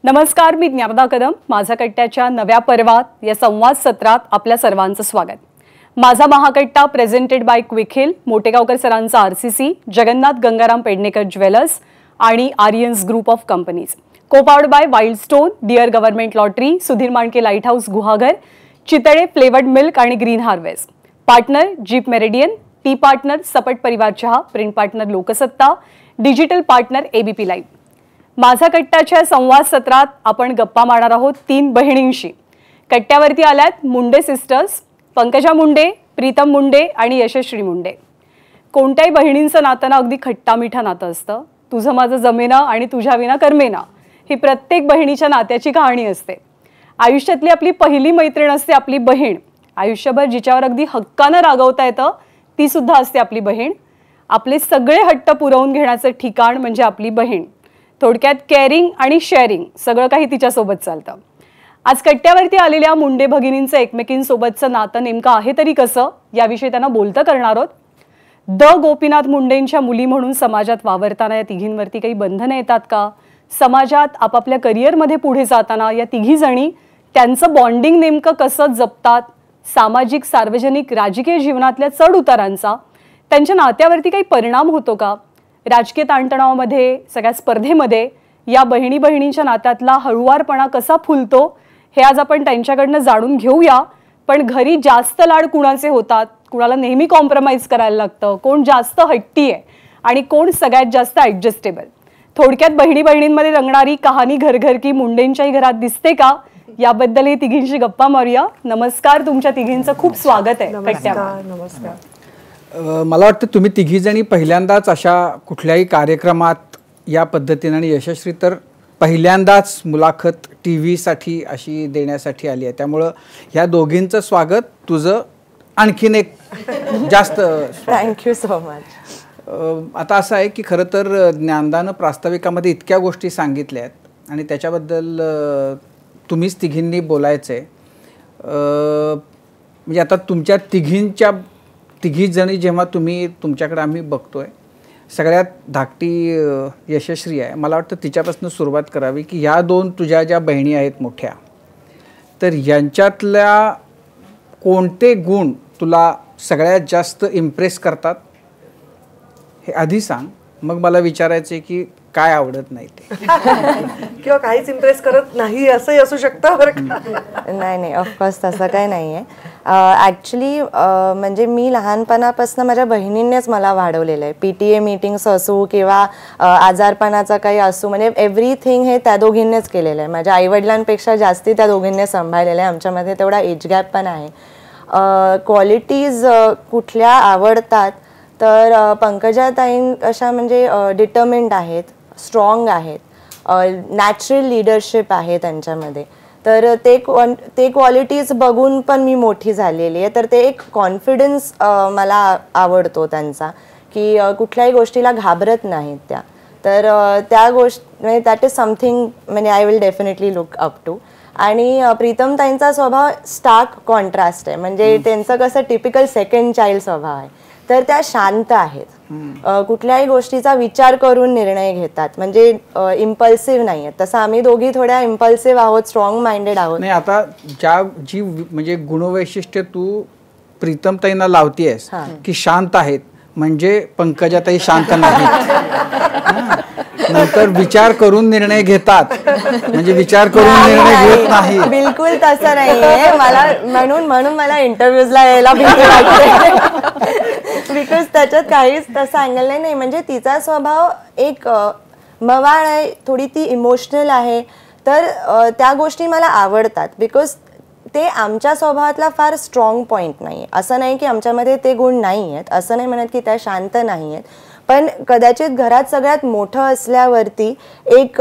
नमस्कार, मी ज्ञानदा कदम. माझा कट्ट्याच्या नव्या पर्वात या संवाद सत्रात आपल्या सर्वांचं स्वागत. Majha Mahakatta presented by Quick Heal, Motegaonkar सरांचा आरसीसी, जगन्नाथ गंगाराम पेडणेकर ज्वेलर्स आणि Aryans group of companies. Copowered by Wildstone, dear government lottery, Sudhir Mandke light house Guhagar, Chitale flavoured milk आणि green harvest. Partner Jeep Meridian, tea partner Sapat परिवार चहा, print partner Loksatta, digital partner ABP live. माझा कट्ट्याच्या संवाद सत्रात आपण गप्पा मारणार आहोत 3 बहिणींशी. कट्ट्यावरती आल्यात मुंडे सिस्टर्स, पंकजा मुंडे, प्रीतम मुंडे आणि यशश्री मुंडे. कोणत्याही बहिणींचं नातं ना अगदी खट्टा मिठा नातं असतं. तुझं माझं जमेना आणि तुझ्या विना करमेना, ही प्रत्येक बहिणीच्या नात्याची कहाणी असते. आयुष्यातली आपली पहिली मैत्रीण असते आपली बहीण. आयुष्यभर जिच्यावर अगदी हक्कानं रागवता येतं ती सुद्धा असते आपली बहीण. आपले सगळे हट्ट पुरवून घेण्याचं ठिकाण म्हणजे आपली बहीण. थोडक्यात केअरिंग आणि शेअरिंग सगळं काही तिच्यासोबत चालतं. आज कट्ट्यावरती आलेल्या मुंडे भगिनींचं एकमेकींसोबतचं नातं नेमकं आहे तरी कसं, याविषयी त्यांना बोलतं करणार आहोत. गोपीनाथ मुंडेंच्या मुली म्हणून समाजात वावरताना या तिघींवरती काही बंधनं येतात का? समाजात आपापल्या करिअरमध्ये पुढे जाताना या तिघी जणी त्यांचं बॉन्डिंग नेमकं कसं जपतात? सामाजिक, सार्वजनिक, राजकीय जीवनातल्या चढ उतारांचा त्यांच्या नात्यावरती काही परिणाम होतो का? राजकीय ताणतणावामध्ये, सगळ्या स्पर्धेमध्ये या बहिणी बहिणींच्या नात्यातला हळुवारपणा कसा फुलतो हे आज आपण त्यांच्याकडनं जाणून घेऊया. पण घरी जास्त लाड कुणाचे होतात, कुणाला नेहमी कॉम्प्रोमाइज करायला लागतं, कोण जास्त हट्टी आहे आणि कोण सगळ्यात जास्त ॲडजस्टेबल. थोडक्यात बहिणी बहिणींमध्ये रंगणारी कहाणी घर घर की मुंडेंच्याही घरात दिसते का, याबद्दल ही तिघींशी गप्पा मारूया. नमस्कार, तुमच्या तिघींचं खूप स्वागत आहे कट्ट्यावर. नमस्कार. मला वाटतं तुम्ही तिघीजणी पहिल्यांदाच अशा कुठल्याही कार्यक्रमात या पद्धतीने, आणि यशस्वी तर पहिल्यांदाच मुलाखत टी व्हीसाठी अशी देण्यासाठी आली आहे. त्यामुळं ह्या दोघींचं स्वागत, तुझं आणखीन एक जास्त थँक्यू सो मच. आता असं आहे की खरं तर ज्ञानदानं प्रास्ताविकामध्ये इतक्या गोष्टी सांगितल्या आहेत आणि त्याच्याबद्दल तुम्हीच तिघींनी बोलायचं आहे. म्हणजे आता तुमच्या तिघी जणी जेव्हा तुमच्याकडे आम्ही बघतोय, सगळ्यात धाकटी यशस्वी आहे. मला वाटतं तिच्यापासून सुरुवात करावी की ह्या 2 तुझ्या ज्या बहिणी आहेत मोठ्या, तर यांच्यातल्या कोणते गुण तुला सगळ्यात जास्त इम्प्रेस करतात हे आधी सांग. मग मला विचारायचं आहे की काय आवडत नाही ते किंवा काहीच इम्प्रेस करत नाही असंही असू शकतं बरं का? नाही, ऑफकोर्स तसं काही नाही आहे. ॲक्च्युली म्हणजे मी लहानपणापासून माझ्या बहिणींनीच मला वाढवलेलं आहे. PTA मीटिंग्स असू किंवा आजारपणाचं काही असू, म्हणजे एव्हरीथिंग हे त्या दोघींनीच केलेलं आहे. माझ्या आईवडिलांपेक्षा जास्ती त्या दोघींनी सांभाळलेलं आहे. आमच्यामध्ये तेवढा एज गॅप पण आहे. क्वालिटीज कुठल्या आवडतात तर पंकजाताईं अशा म्हणजे डिटर्मिंड आहेत, स्ट्रॉंग आहेत, नॅचरल लीडरशिप आहे त्यांच्यामध्ये. तर ते क्वालिटीज बघून पण मी मोठी झालेली आहे. तर ते एक कॉन्फिडन्स मला आवडतो त्यांचा, की कुठल्याही गोष्टीला घाबरत नाहीत त्या. तर त्या म्हणजे दॅट इज समथिंग म्हणजे I will definitely look up to. आणि प्रीतमताईंचा स्वभाव स्टार्क कॉन्ट्रास्ट आहे. म्हणजे त्यांचं कसं टिपिकल सेकंड चाइल्ड स्वभाव आहे. तर त्या शांत आहेत, कुठल्याही गोष्टीचा विचार करून निर्णय घेतात, म्हणजे इम्पल्सिव्ह नाही आहेत. तसं आम्ही दोघी थोड्या इम्पल्सिव्ह आहोत, स्ट्रॉंग माइंडेड आहोत. नाही, आता जी म्हणजे गुणवैशिष्ट्य तू प्रीतमताईंना लावतेस की शांत आहेत, म्हणजे पंकजाताई शांत नाहीत. नंतर विचार करून निर्णय घेतात, म्हणजे विचार करून निर्णय घेत नाही. बिलकुल तसं नाहीये. मला म्हणून मला इंटरव्ह्यूजला यायला भीती वाटते, बिकॉज त्याच्यात काहीच तसं अँगल नाही. म्हणजे तिचा स्वभाव एक मवाळ आहे, थोडी ती इमोशनल आहे. तर त्या गोष्टी मला आवडतात, बिकॉज ते आमच्या स्वभावातला फार स्ट्रॉंग पॉईंट नाही आहे. असं नाही की आमच्यामध्ये ते गुण नाही आहेत, असं नाही म्हणत की त्या शांत नाही आहेत. पण कदाचित घरात सगळ्यात मोठं असल्यावरती एक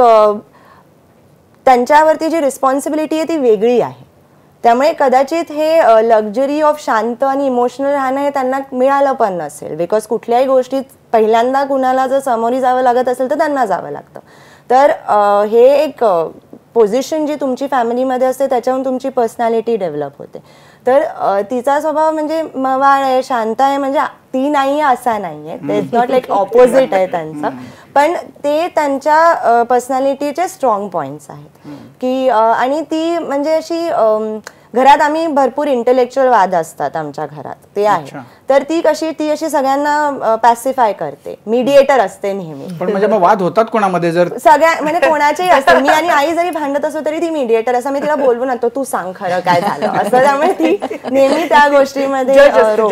त्यांच्यावरती जी रिस्पॉन्सिबिलिटी आहे ती वेगळी आहे. त्यामुळे कदाचित हे लक्झरी ऑफ शांत आणि इमोशनल राहणं हे त्यांना मिळालं पण नसेल, बिकॉज कुठल्याही गोष्टीत पहिल्यांदा कुणाला जर समोरी जावं लागत असेल तर त्यांना जावं लागतं. तर हे एक पोझिशन जी तुमची फॅमिलीमध्ये असते त्याच्यावरून तुमची पर्सनॅलिटी डेव्हलप होते. तर तिचा स्वभाव म्हणजे मवाळ आहे, शांत आहे, म्हणजे ती नाही आहे असा नाही आहे, इट्स नॉट लाईक ऑपोजिट आहे त्यांचं, पण ते त्यांच्या पर्सनॅलिटीचे स्ट्रॉंग पॉईंट्स आहेत की आणि ती म्हणजे अशी घरात आम्ही भरपूर इंटेलेक्च्युअल वाद असतात आमच्या घरात, ते आहे. तर ती अशी सगळ्यांना पॅसिफाय करते, मीडिएटर असते नेहमी. पण म्हणजे मग वाद होतात कोणामध्ये जर सगळ्या म्हणजे कोणाचेही असते, मी आणि आई जरी भांडत असो तरी ती मीडिएटर, असं मी तिला बोलवून आणतो, तू सांग खरं काय झालं असं, त्यामुळे ती नेहमी त्या गोष्टीमध्ये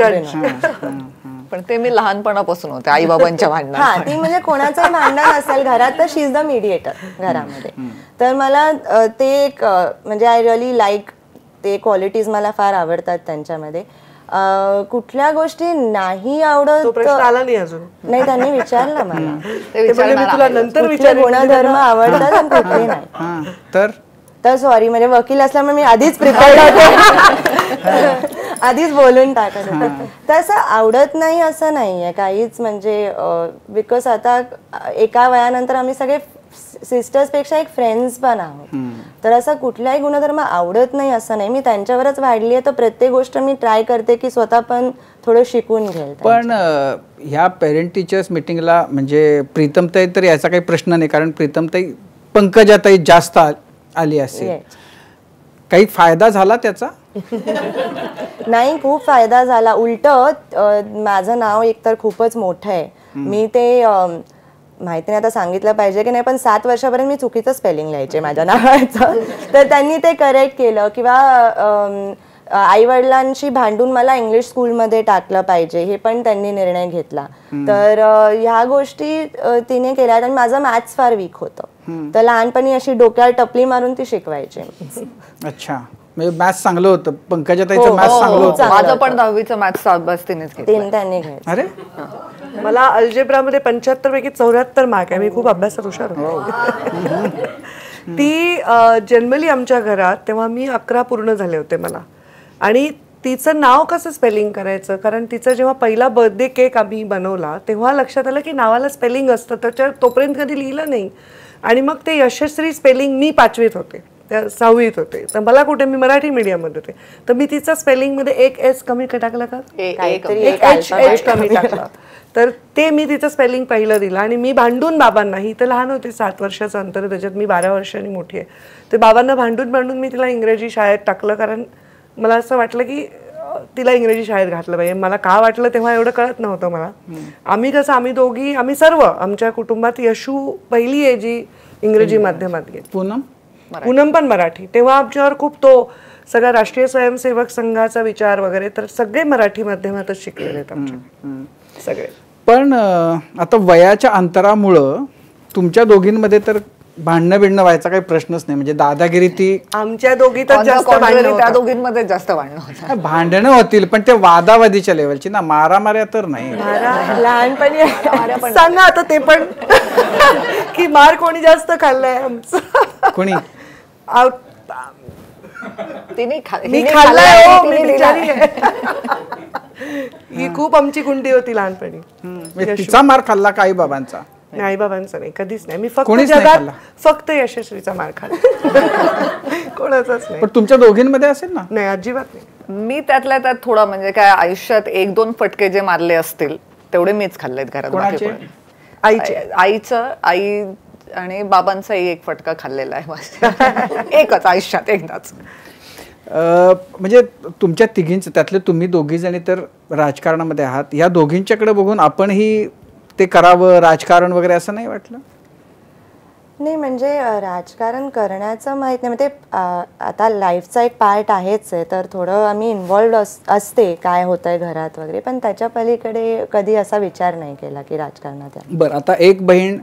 पण ते मी लहानपणापासून होते आई बाबांच्या भांडणात. हा, ती म्हणजे कोणाचंही भांडण असेल घरात तर शी इज द मीडिएटर घरामध्ये. तर मला ते एक म्हणजे आय रिअली लाईक ते क्वालिटीज मला फार आवडतात त्यांच्यामध्ये. कुठल्या गोष्टी नाही आवडत, तो प्रश्न आला नाही अजून. नाही, त्यांनी विचारला मला, मी तुला नंतर कुठले गुणधर्म आवडतात आणि कुठले नाही. तर सॉरी, म्हणजे वकील असल्यामुळे मी आधीच प्रिपेअर्ड होते, आधीच बोलून टाकत होते. तसं आवडत नाही असं नाहीये काहीच, म्हणजे बिकॉज आता एका वयानंतर आम्ही सगळे सिस्टर्स पेक्षा एक फ्रेंड्स पण आहोत. तर असं कुठलाही गुणधर्म आवडत नाही असं नाही, मी त्यांच्यावरच वाढली आहे, तर प्रत्येक गोष्ट मी ट्राय करते की स्वतः पण थोडं शिकून घेईल. पण ह्या पेरेंट टीचर्स मीटिंगला म्हणजे प्रीतमताई तर याचा काही प्रश्न नाही, कारण प्रीतमताई पंकजाताई जास्त आली असेल, काही फायदा झाला त्याचा? नाही, खूप फायदा झाला. उलट माझं नाव एकतर खूपच मोठं आहे, मी ते माहिती नाही आता सांगितलं पाहिजे की नाही, पण 7 वर्षापर्यंत मी चुकीचं स्पेलिंग लिहायचे माझ्या नावाचं, तर त्यांनी ते करेक्ट केलं. किंवा आई वडिलांशी भांडून मला इंग्लिश स्कूलमध्ये टाकलं पाहिजे हे पण त्यांनी निर्णय घेतला. तर ह्या गोष्टी तिने केल्या. आणि माझं मॅथ्स फार वीक होतं, तर लहानपणी अशी डोक्यावर टपली मारून ती शिकवायची. अच्छा, म्हणजे मॅथ्स चांगलं होतं, पंकजाताईचं मॅथ्स चांगलं होतं. माझं पण 10वीचं मॅथ्स अभ्यास तिनेच घेतला. त्यांनी घ्यायचं. अरे मला अल्जेब्रामध्ये 75 पैकी 74 मार्क आहे, मी खूप अभ्यासात हुशार होते. ती जनरली आमच्या घरात तेव्हा मी 11 पूर्ण झाले होते मला, आणि तिचं नाव कसं स्पेलिंग करायचं, कारण तिचा जेव्हा पहिला बर्थडे केक आम्ही बनवला तेव्हा लक्षात आलं की नावाला स्पेलिंग असतं, त्याच्यावर तोपर्यंत कधी लिहिलं नाही. आणि मग ते यशस्वी स्पेलिंग, मी 5वीत होते, त्या 6वीत होते, तर मला कुठे, मी मराठी मीडियममध्ये होते, तर मी तिचा स्पेलिंगमध्ये एक एस कमी टाकला का, एक एच कमी टाकला, तर ते मी तिचं स्पेलिंग पहिलं दिलं. आणि मी भांडून बाबांना, ही तर लहान होते, 7 वर्षाचं अंतर, त्याच्यात मी 12 वर्षांनी मोठी आहे, ते बाबांना भांडून मी तिला इंग्रजी शाळेत टाकलं, कारण मला असं वाटलं की तिला इंग्रजी शाळेत घातलं पाहिजे. मला का वाटलं तेव्हा एवढं कळत नव्हतं मला. आम्ही दोघी, आम्ही सर्व आमच्या कुटुंबात यशू पहिली आहे जी इंग्रजी माध्यमात गेली, पूनम पण मराठी. तेव्हा आमच्यावर खूप तो सगळा राष्ट्रीय स्वयंसेवक संघाचा विचार वगैरे, तर सगळे मराठी माध्यमातच शिकलेले आहेत आमचे सगळे. पण आता वयाच्या अंतरामुळं तुमच्या दोघींमध्ये तर भांडणं बिडणं व्हायचा काही प्रश्नच नाही, म्हणजे दादागिरी ती आमच्या दोघी तर जास्त त्या दोघींमध्ये जास्त भांडणं होतं. भांडणं होतील पण ते वादावादीच्या लेवलची ना, मारामाऱ्या तर नाही. लहानपणी सांगा आता ते पण की मार कोणी जास्त खाल्लाय आमचं, कोणी? मी खाल्लाय, ही खूप आमची गुंडी होती लहानपणी. तिचा मार खाल्ला का आई बाबांचा? नाही, बाबांचा नाही, कधीच नाही. मी फक्त जगात फक्त यशस्वीचा मार खाल्ला, कोणाचाच नाही. पण तुमच्या दोघींमध्ये असेल ना? नाही, अजिबात नाही. मी त्यातल्या त्यात थोडा, म्हणजे काय आयुष्यात 1-2 फटके जे मारले असतील तेवढे मीच खाल्लेत घरात. आईचं, आई आणि बाबांचाही एक फटका खाल्लेला आहे एकच आयुष्यात एकदाच. म्हणजे तुमच्या तिघींचं, त्यातले तुम्ही दोघी जणी तर राजकारणामध्ये आहात, या दोघींच्याकडे बघून आपणही ते करावं राजकारण वगैरे असं नाही वाटलं? नाही, म्हणजे राजकारण करण्याचं माहित नाही, म्हणजे आता लाईफचा एक पार्ट आहेच आहे, तर थोडं आम्ही इन्व्हॉल्ड असते काय होतंय घरात वगैरे, पण त्याच्या पलीकडे कधी असा विचार नाही केला की राजकारणात. बरं, आता एक बहीण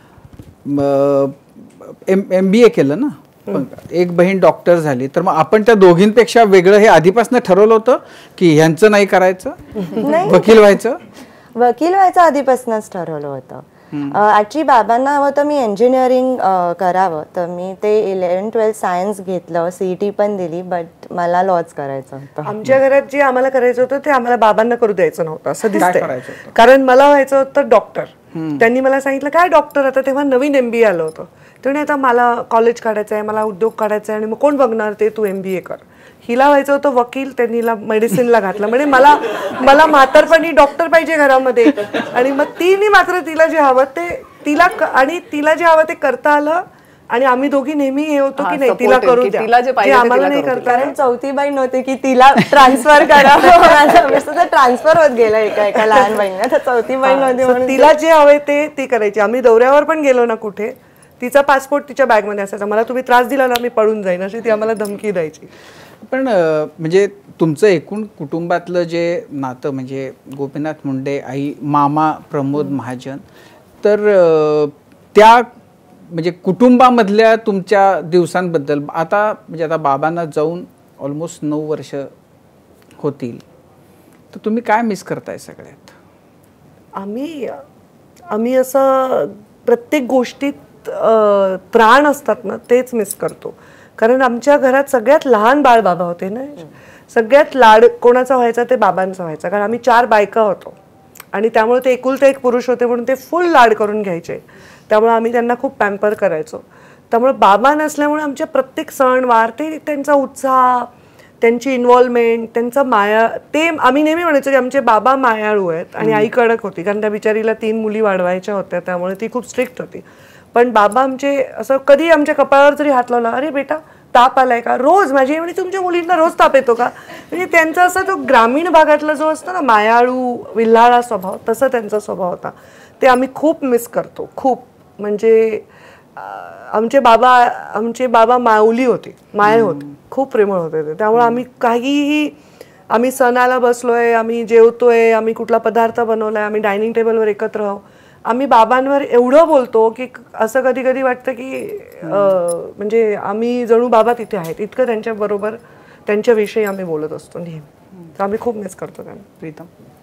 MBA केलं ना, एक बहीण डॉक्टर झाली, तर मग आपण त्या दोघींपेक्षा वेगळं हे आधीपासून ठरवलं होतं की ह्यांचं नाही करायचं, वकील व्हायचं आधीपासूनच ठरवलं होतं. ऍक्च्युली बाबांना हवं तर मी इंजिनिअरिंग करावं, तर मी ते 11th-12th सायन्स घेतलं, CET पण दिली, बट मला लॉच करायचं होतं. आमच्या घरात जे आम्हाला करायचं होतं ते आम्हाला बाबांना करू द्यायचं नव्हतं असं दिसतंय, कारण मला व्हायचं होतं डॉक्टर. त्यांनी मला सांगितलं काय डॉक्टर, आता तेव्हा नवीन MBA आलं होतं, तर आता मला कॉलेज काढायचं आहे, मला उद्योग काढायचा आहे, आणि मग कोण बघणार ते, तू MBA कर. हिला व्हायचं होतं वकील, त्यांनी हिला मेडिसिनला घातलं. म्हणजे मला म्हातारपणी डॉक्टर पाहिजे घरामध्ये, आणि मग तिने मात्र तिला जे हवं ते तिला जे हवं ते करता आलं. आणि आम्ही दोघी नेहमी हे होतो की नाही तिला करू द्या, तिला जे पाहिजे आम्हाला नाही करता. कारण चौथी बहीण नव्हती की तिला ट्रान्सफर करा, ट्रान्सफर होत गेला एका लहान बहिणीला, तर चौथी बहीण नव्हती म्हणून तिला जे हवे ते ती करायची. आम्ही दौऱ्यावर पण गेलो ना कुठे, तिचा पासपोर्ट तिच्या बॅगमध्ये असायचा. मला तुम्ही त्रास दिला ना मी पळून जाईन, अशी ती आम्हाला धमकी द्यायची. पण म्हणजे तुमचं एकूण कुटुंबातलं जे नातं म्हणजे गोपीनाथ मुंडे, आई, मामा प्रमोद महाजन, तर त्या म्हणजे कुटुंबामधल्या तुमच्या दिवसांबद्दल आता म्हणजे आता बाबांना जाऊन ऑलमोस्ट 9 वर्ष होतील, तर तुम्ही काय मिस करताय सगळ्यात? आम्ही असं प्रत्येक गोष्टीत प्राण असतात ना तेच मिस करतो. कारण आमच्या घरात सगळ्यात लहान बाळ बाबा होते ना, सगळ्यात लाड कोणाचा व्हायचा ते बाबांचा व्हायचा. कारण आम्ही 4 बायका होतो आणि त्यामुळे ते एकुलते एक पुरुष होते म्हणून ते फुल लाड करून घ्यायचे. त्यामुळे आम्ही त्यांना खूप पॅम्पर करायचो. त्यामुळे बाबा नसल्यामुळे आमचे प्रत्येक सण वार ते त्यांचा उत्साह, त्यांची इन्व्हॉल्वमेंट, त्यांचा माया, ते आम्ही नेहमी म्हणायचो की आमचे बाबा मायाळू आहेत. आणि आई कडक होती कारण त्या बिचारीला 3 मुली वाढवायच्या होत्या, त्यामुळे ती खूप स्ट्रिक्ट होती. पण बाबा आमचे असं कधी आमच्या कपाळावर जरी हात लावला, अरे बेटा ताप आलाय का, रोज माझी म्हणजे तुमच्या मुलींना रोज ताप येतो का, म्हणजे त्यांचा असा तो ग्रामीण भागातला जो असतो ना मायाळू विल्हाळा स्वभाव, तसा त्यांचा स्वभाव होता. ते आम्ही खूप मिस करतो खूप. म्हणजे आमचे बाबा माऊली होते, माय होते, खूप प्रेमळ होते ते. त्यामुळे आम्ही काहीही, आम्ही सणाला बसलोय, आम्ही जेवतोय, आम्ही कुठला पदार्थ बनवलाय, आम्ही डायनिंग टेबलवर एकत्र आहोत, आम्ही बाबांवर एवढं बोलतो की असं कधी कधी वाटतं की म्हणजे आम्ही जणू बाबा तिथे आहेत, इतकं त्यांच्याबरोबर त्यांच्याविषयी आम्ही बोलत असतो नेहमी. तर आम्ही खूप मिस करतो त्यांना. प्रीतम?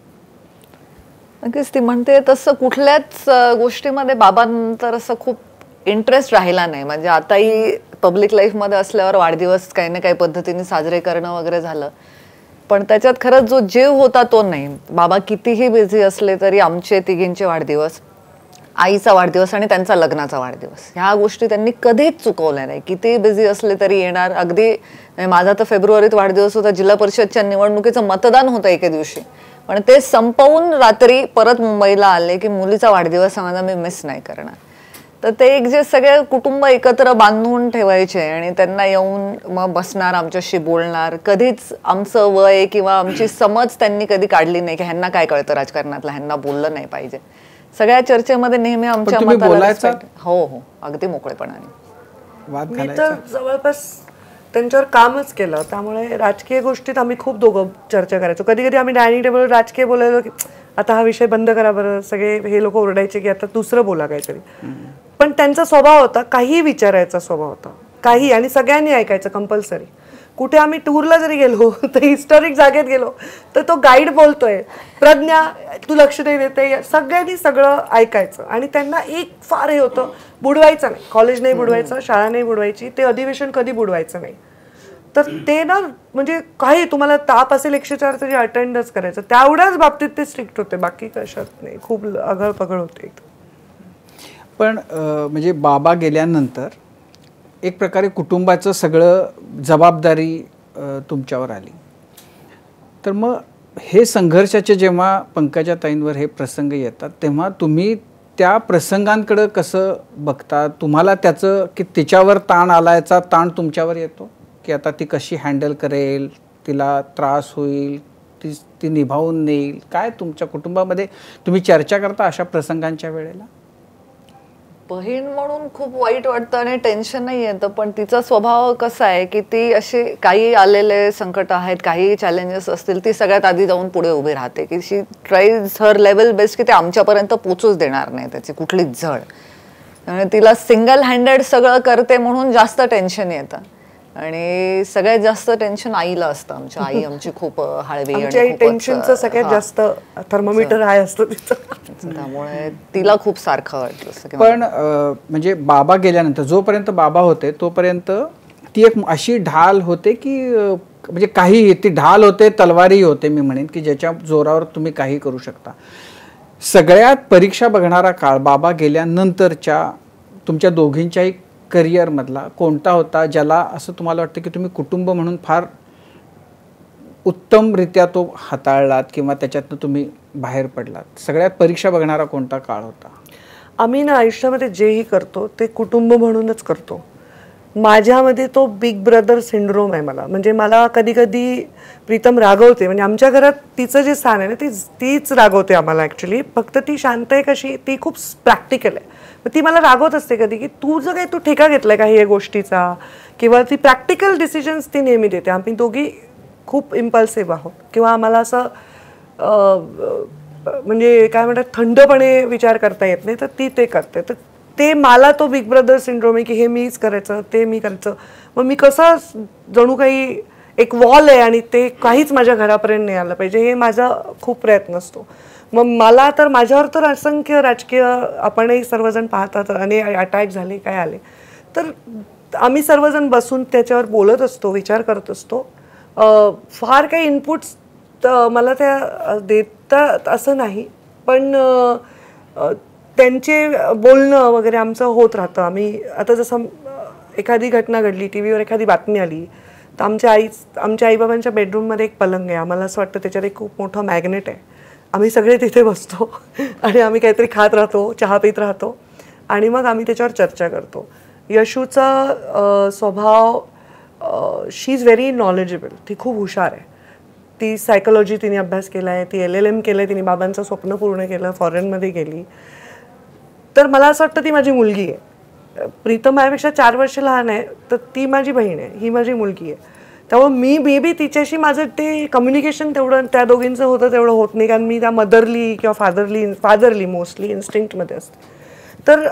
नक्कीच ती म्हणते तसं कुठल्याच गोष्टीमध्ये बाबांतर असं खूप इंटरेस्ट राहिला नाही. म्हणजे आताही पब्लिक लाईफमध्ये असल्यावर वाढदिवस काही ना काही पद्धतीने साजरे करणं वगैरे झालं, पण त्याच्यात खरंच जो जीव होता तो नाही. बाबा कितीही बिझी असले तरी आमचे तिघींचे वाढदिवस, आईचा वाढदिवस आणि त्यांचा लग्नाचा वाढदिवस, ह्या गोष्टी त्यांनी कधीच चुकवल्या नाही. किती बिझी असले तरी येणार. अगदी माझा तर फेब्रुवारीत वाढदिवस होता, जिल्हा परिषदच्या निवडणुकीचं मतदान होतं एके दिवशी, पण ते संपवून रात्री परत मुंबईला आले की मुलीचा वाढदिवस माझा मी मिस नाही करणार. तर ते एक जे सगळे कुटुंब एकत्र बांधून ठेवायचे आणि त्यांना येऊन मग बसणार, आमच्याशी बोलणार, कधीच आमचं वय किंवा आमची समज त्यांनी कधी काढली नाही की ह्यांना काय कळतं राजकारणातलं, ह्यांना बोललं नाही पाहिजे. सगळ्या चर्चेमध्ये नेहमी आमच्या मताला हो अगदी मोकळेपणाने वाद मी घालायचा. तर जवळपास त्यांच्यावर कामच केलं. त्यामुळे राजकीय गोष्टीत आम्ही खूप दोघं चर्चा करायचो. कधी कधी आम्ही डायनिंग टेबलवर राजकीय बोलायचो की आता हा विषय बंद करा बरं, सगळे हे लोक ओरडायचे की आता दुसरं बोला काहीतरी. पण त्यांचा स्वभाव होता, काही विचारायचा स्वभाव होता, काही, आणि सगळ्यांनी ऐकायचं कंपल्सरी. कुठे आम्ही टूरला जरी गेलो तर हिस्टॉरिक जागेत गेलो तर तो गाईड बोलतोय, प्रज्ञा तू लक्ष नाही देते, सगळ्यांनी सगळं ऐकायचं. आणि त्यांना एक फार हे होतं, बुडवायचं नाही, कॉलेज नाही बुडवायचं, शाळा नाही बुडवायची, ते अधिवेशन कधी बुडवायचं नाही. तर ते ना म्हणजे काही तुम्हाला ताप असेल 104 तरी अटेंडच करायचं, तेवढ्याच बाबतीत ते स्ट्रिक्ट होते, बाकी कशात नाही. खूप अगळ पगळ होते. पण म्हणजे बाबा गेल्यानंतर एक प्रकारे कुटुंबाचं सगळं जबाबदारी तुमच्यावर आली. तर मग हे संघर्षाचे जेव्हा पंकजाताईंवर हे प्रसंग येतात तेव्हा तुम्ही त्या प्रसंगांकडे कसं बघता? तुम्हाला त्याचं की तिच्यावर ताण आलायचा ताण तुमच्यावर येतो की आता ती कशी हँडल करेल, तिला त्रास होईल, ती निभावून नेईल, काय तुमच्या कुटुंबामध्ये तुम्ही चर्चा करता अशा प्रसंगांच्या वेळेला? बहीण म्हणून खूप वाईट वाटतं आणि टेन्शन नाही येतं, पण तिचा स्वभाव कसा आहे की ती अशी काही आलेले संकट आहेत, काही चॅलेंजेस असतील, ती सगळ्यात आधी जाऊन पुढे उभी राहते की she tries her level best की ते आमच्यापर्यंत पोचूच देणार नाही त्याची कुठलीच झळ. आणि तिला सिंगल हँडेड सगळं करते म्हणून जास्त टेन्शन येतं. आणि सगळ्यात जास्त टेन्शन आईला असतं. आमच्या आई आमची खूप हळवी आणि टेन्शनचं सगळ्यात जास्त थर्मोमीटर आहे असतं तिचं, त्यामुळे तिला खूप सारखं वाटलं. पण म्हणजे बाबा गेल्यानंतर जोपर्यंत बाबा होते तोपर्यंत ती एक अशी ढाल होते की म्हणजे काही ती ढाल होते, तलवारी होते मी म्हणेन की ज्याच्या जोरावर तुम्ही काही करू शकता. सगळ्यात परीक्षा बघणारा काळ बाबा गेल्यानंतरच्या तुमच्या दोघींच्याही करिअरमधला कोणता होता ज्याला असं तुम्हाला वाटतं की तुम्ही कुटुंब म्हणून फार उत्तमरित्या तो हाताळलात किंवा त्याच्यातनं तुम्ही बाहेर पडलात? सगळ्यात परीक्षा बघणारा कोणता काळ होता? आम्ही ना आयुष्यामध्ये जेही करतो ते कुटुंब म्हणूनच करतो. माझ्यामध्ये तो बिग ब्रदर सिंड्रोम आहे. म्हणजे मला कधी कधी प्रीतम रागवते. म्हणजे आमच्या घरात तिचं जे स्थान आहे ना तीच रागवते आम्हाला ॲक्च्युली. फक्त ती शांत आहे कशी, ती खूप प्रॅक्टिकल आहे. मग ती मला रागवत असते कधी की तुझं काही तू ठेका घेतलाय काही या गोष्टीचा, किंवा ती प्रॅक्टिकल डिसिजन्स ती नेहमी देते. आम्ही दोघी खूप इम्पल्सिव्ह आहोत किंवा आम्हाला असं म्हणजे काय म्हणतात थंडपणे विचार करता येत नाही, तर ती ते करते. तर ते मला तो बिग ब्रदर सिंड्रोम आहे की हे मीच करायचं ते मी करायचं. मग मी कसं जणू काही एक वॉल आहे आणि ते काहीच माझ्या घरापर्यंत नाही आलं पाहिजे, हे माझा खूप प्रयत्न असतो. मग मला तर माझ्यावर तर असंख्य राजकीय आपणही सर्वजण पाहतात आणि अटॅक झाले काय आले, तर आम्ही सर्वजण बसून त्याच्यावर बोलत असतो, विचार करत असतो. फार काही इनपुट्स मला त्या देतात असं नाही, पण त्यांचे बोलणं वगैरे आमचं होत राहतं. आम्ही आता जसं एखादी घटना घडली, टी व्हीवर एखादी बातमी आली, तर आमच्या आईबाबांच्या बेडरूममध्ये एक पलंग आहे. आम्हाला असं वाटतं त्याच्यावर एक खूप मोठं मॅग्नेट आहे. आम्ही सगळे तिथे बसतो आणि आम्ही काहीतरी खात राहतो, चहा पित राहतो आणि मग आम्ही त्याच्यावर चर्चा करतो. यशूचा स्वभाव, शी इज व्हेरी नॉलेजेबल. ती खूप हुशार आहे. ती सायकोलॉजी तिने अभ्यास केला आहे, ती LLM केलं आहे, तिने बाबांचं स्वप्न पूर्ण केलं, फॉरेनमध्ये गेली. तर मला असं वाटतं ती माझी मुलगी आहे. प्रीतम माझ्यापेक्षा 4 वर्ष लहान आहे, तर ती माझी बहीण आहे, ही माझी मुलगी आहे. त्यामुळे मी तिच्याशी माझं ते कम्युनिकेशन तेवढं त्या दोघींचं होतं तेवढं होत नाही, कारण मी त्या मदरली किंवा फादरली मोस्टली इन्स्टिंक्टमध्ये असते. तर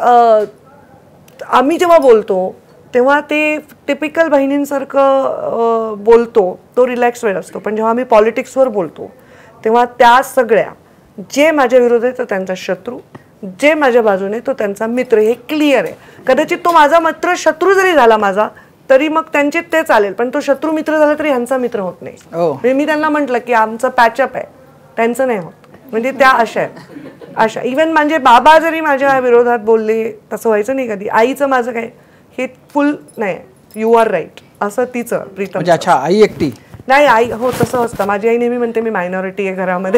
आम्ही जेव्हा बोलतो तेव्हा ते टिपिकल बहिणींसारखं बोलतो, तो रिलॅक्स वेळ असतो. पण जेव्हा आम्ही पॉलिटिक्सवर बोलतो तेव्हा त्या सगळ्या, जे माझ्या विरोधात आहे तो त्यांचा शत्रू, जे माझ्या बाजूने तो त्यांचा मित्र, हे क्लिअर आहे. कदाचित तो माझा मित्र शत्रू जरी झाला माझा तरी मग त्यांचे ते चालेल, पण तो शत्रू मित्र झाला तरी ह्यांचा मित्र होत नाही. म्हणजे मी त्यांना म्हटलं की आमचं पॅचअप आहे, त्यांचं नाही होत. म्हणजे त्या अशा आहेत, अशा. इवन म्हणजे बाबा जरी माझ्या विरोधात बोलले तसं व्हायचं नाही कधी. आईचं माझं काय हे फुल नाही, यू आर राईट असं तिचं प्रीतम. म्हणजे अच्छा, आई एकटी नाही, आई हो तसं असतं. माझी आई नेहमी म्हणते मी मायनॉरिटी आहे घरामध्ये.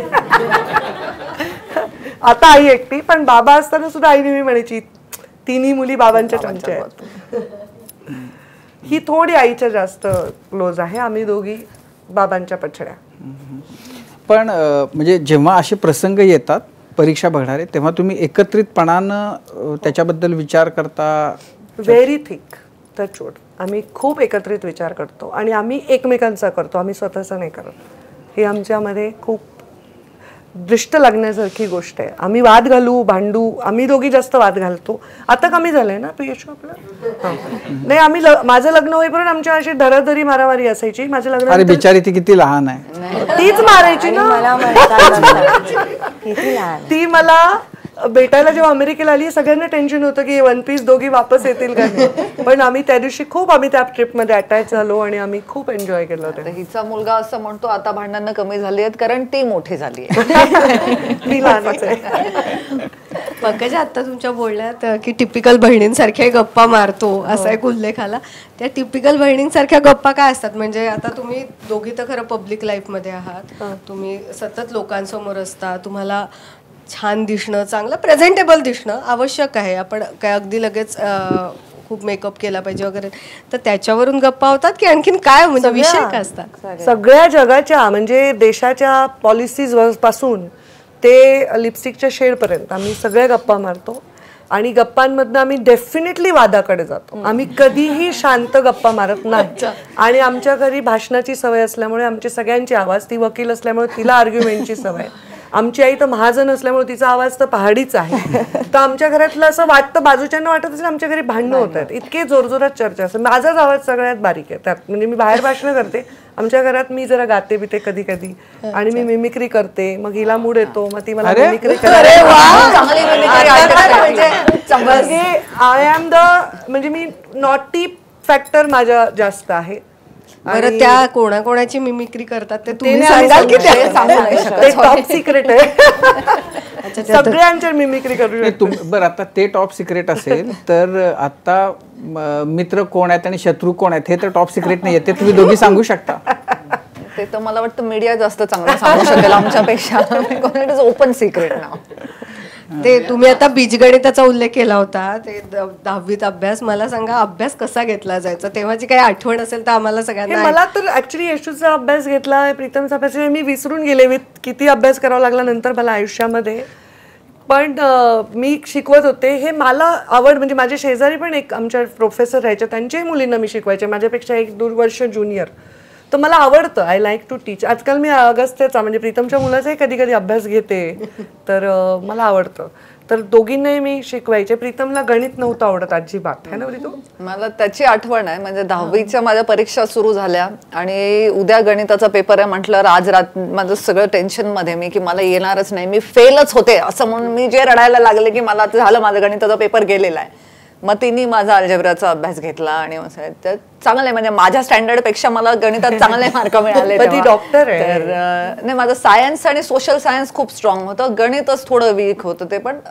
आता आई एकटी, पण बाबा असताना सुद्धा आई नेहमी म्हणायची तिन्ही मुली बाबांच्या चमच्या आहेत. ही थोडी आईच्या जास्त क्लोज आहे, आम्ही दोघी बाबांच्या पछड्या. पण म्हणजे जेव्हा असे प्रसंग येतात परीक्षा बघणारे, तेव्हा तुम्ही एकत्रितपणानं त्याच्याबद्दल विचार करता? Very thick touch wood. आम्ही खूप एकत्रित विचार करतो आणि आम्ही एकमेकांचा करतो, आम्ही स्वतःचा नाही करत. ही आमच्यामध्ये खूप दृष्ट लागण्यासारखी गोष्ट आहे. आम्ही वाद घालू, भांडू, आम्ही दोघी जास्त वाद घालतो. आता कमी झालंय ना यशू आपलं? नाही, आम्ही माझं लग्न होईपर्यंत आमच्या अशी धराधरी मारामारी असायची. माझं लग्न, अरे बिचारी ती किती लहान आहे, तीच मारायची ना. ती मला भेटायला जेव्हा अमेरिकेला आली सगळ्यांना टेन्शन होतं की 1 पीस दोघी वापस येतील का नाही. पण आम्ही त्या दिवशी खूप आम्ही त्या ट्रिपमध्ये अटॅच झालो आणि आम्ही खूप एन्जॉय केलं होतं. हिचा मुलगा असं म्हणतो आता भांडणं कमी झाली आहेत कारण ती मोठी झाली मी लहानच आहे. पंकजा, आता तुमच्या बोलण्यात की टिपिकल बहिणींसारख्या गप्पा मारतो असा एक उल्लेख आला. त्या टिपिकल बहिणींसारख्या गप्पा काय असतात? म्हणजे आता तुम्ही दोघी तर खरं पब्लिक लाईफमध्ये आहात, तुम्ही सतत लोकांसमोर असता, तुम्हाला छान दिसणं, चांगलं प्रेझेंटेबल दिसणं आवश्यक आहे. आपण काय अगदी लगेच खूप मेकअप केला पाहिजे वगैरे, तर त्याच्यावरून गप्पा होतात की आणखीन काय, म्हणजे विषय काय असतात? सगळ्या जगाच्या म्हणजे देशाच्या पॉलिसीज पासून ते लिपस्टिकच्या शेडपर्यंत आम्ही सगळ्या गप्पा मारतो आणि गप्पांमधनं आम्ही डेफिनेटली वादाकडे जातो. आम्ही कधीही शांत गप्पा मारत नाही. आणि आमच्या घरी भाषणाची सवय असल्यामुळे आमची सगळ्यांची आवाज, ती वकील असल्यामुळे तिला आर्ग्युमेंटची सवय, आमची आई तर महाजन असल्यामुळे तिचा आवाज तर पहाडीच आहे. तर आमच्या घरातलं असं वाटतं, बाजूच्यांना वाटत असेल आमच्या घरी भांडणं होत आहेत, इतके जोरजोरात चर्चा असते. माझाच आवाज सगळ्यात बारीक आहे त्यात. म्हणजे मी बाहेर भाषणं करते, आमच्या घरात मी जरा गाते बिते कधी कधी आणि मी मिमिक्री करते. मग हिला मूड येतो, मग ती मला मिमिक्री करते. आय एम द, म्हणजे मी नॉटी फॅक्टर माझ्या जास्त आहे. बरं, त्या कोणाकोणाची मिमिक्री करतात ते ते तुम्ही नाही सांगाल की ते सांगू नाही शकत. ते टॉप सिक्रेट आहे. सगळ्यांच्या मिमिक्री करू नाही, शकतो. बरं आता ते टॉप सिक्रेट असेल तर आता मित्र कोण आहेत आणि शत्रू कोण आहेत हे तर टॉप सिक्रेट नाही आहे, ते तुम्ही दोघी सांगू शकता. ते तर मला वाटतं मीडिया जास्त चांगलं सांगू शकेल आमच्यापेक्षा. इट इज ओपन सिक्रेट नाव. ते तुम्ही आता बीजगणिताचा उल्लेख केला होता, ते 10वीत अभ्यास. मला सांगा, अभ्यास कसा घेतला जायचा तेव्हाची काही आठवण असेल तर आम्हाला हे सगळ्यांना. मला तर ऍक्च्युली यशूचा अभ्यास घेतला, प्रीतमचा अभ्यास मी विसरून गेले. मी किती अभ्यास करावा लागला नंतर मला आयुष्यामध्ये. पण मी शिकवत होते, हे मला आवड. म्हणजे माझे शेजारी पण एक आमच्या प्रोफेसर राहायचे, त्यांच्याही मुलींना मी शिकवायचे, माझ्यापेक्षा 1-2 वर्ष ज्युनियर. तर मला आवडतं, आय लाईक टू टीच. आजकाल मी अगस्त्यचा म्हणजे प्रीतमच्या मुलाचाही कधी कधी अभ्यास घेते, तर मला आवडतं. तर दोघींनाही मी शिकवायचे. प्रीतमला गणित नव्हतं आवडत अजिबात, है ना प्रीतम? मला त्याची आठवण आहे. म्हणजे 10वीच्या माझ्या परीक्षा सुरू झाल्या आणि उद्या गणिताचा पेपर आहे म्हटलं, आज माझं सगळं टेन्शन मध्ये मी की मला येणारच नाही, मी फेलच होते असं म्हणून मी जे रडायला लागले की मला झालं, माझा गणिताचा पेपर गेलेला आहे. मग तिने माझा अल्जेब्राचा अभ्यास घेतला आणि चांगलं आहे. म्हणजे माझ्या स्टँडर्ड पेक्षा मला गणितात चांगले मार्क मिळाले. डॉक्टर आहे. तर नाही, माझं सायन्स आणि सोशल सायन्स खूप स्ट्रॉंग होतं, गणितच थोडं वीक होतं. ते पण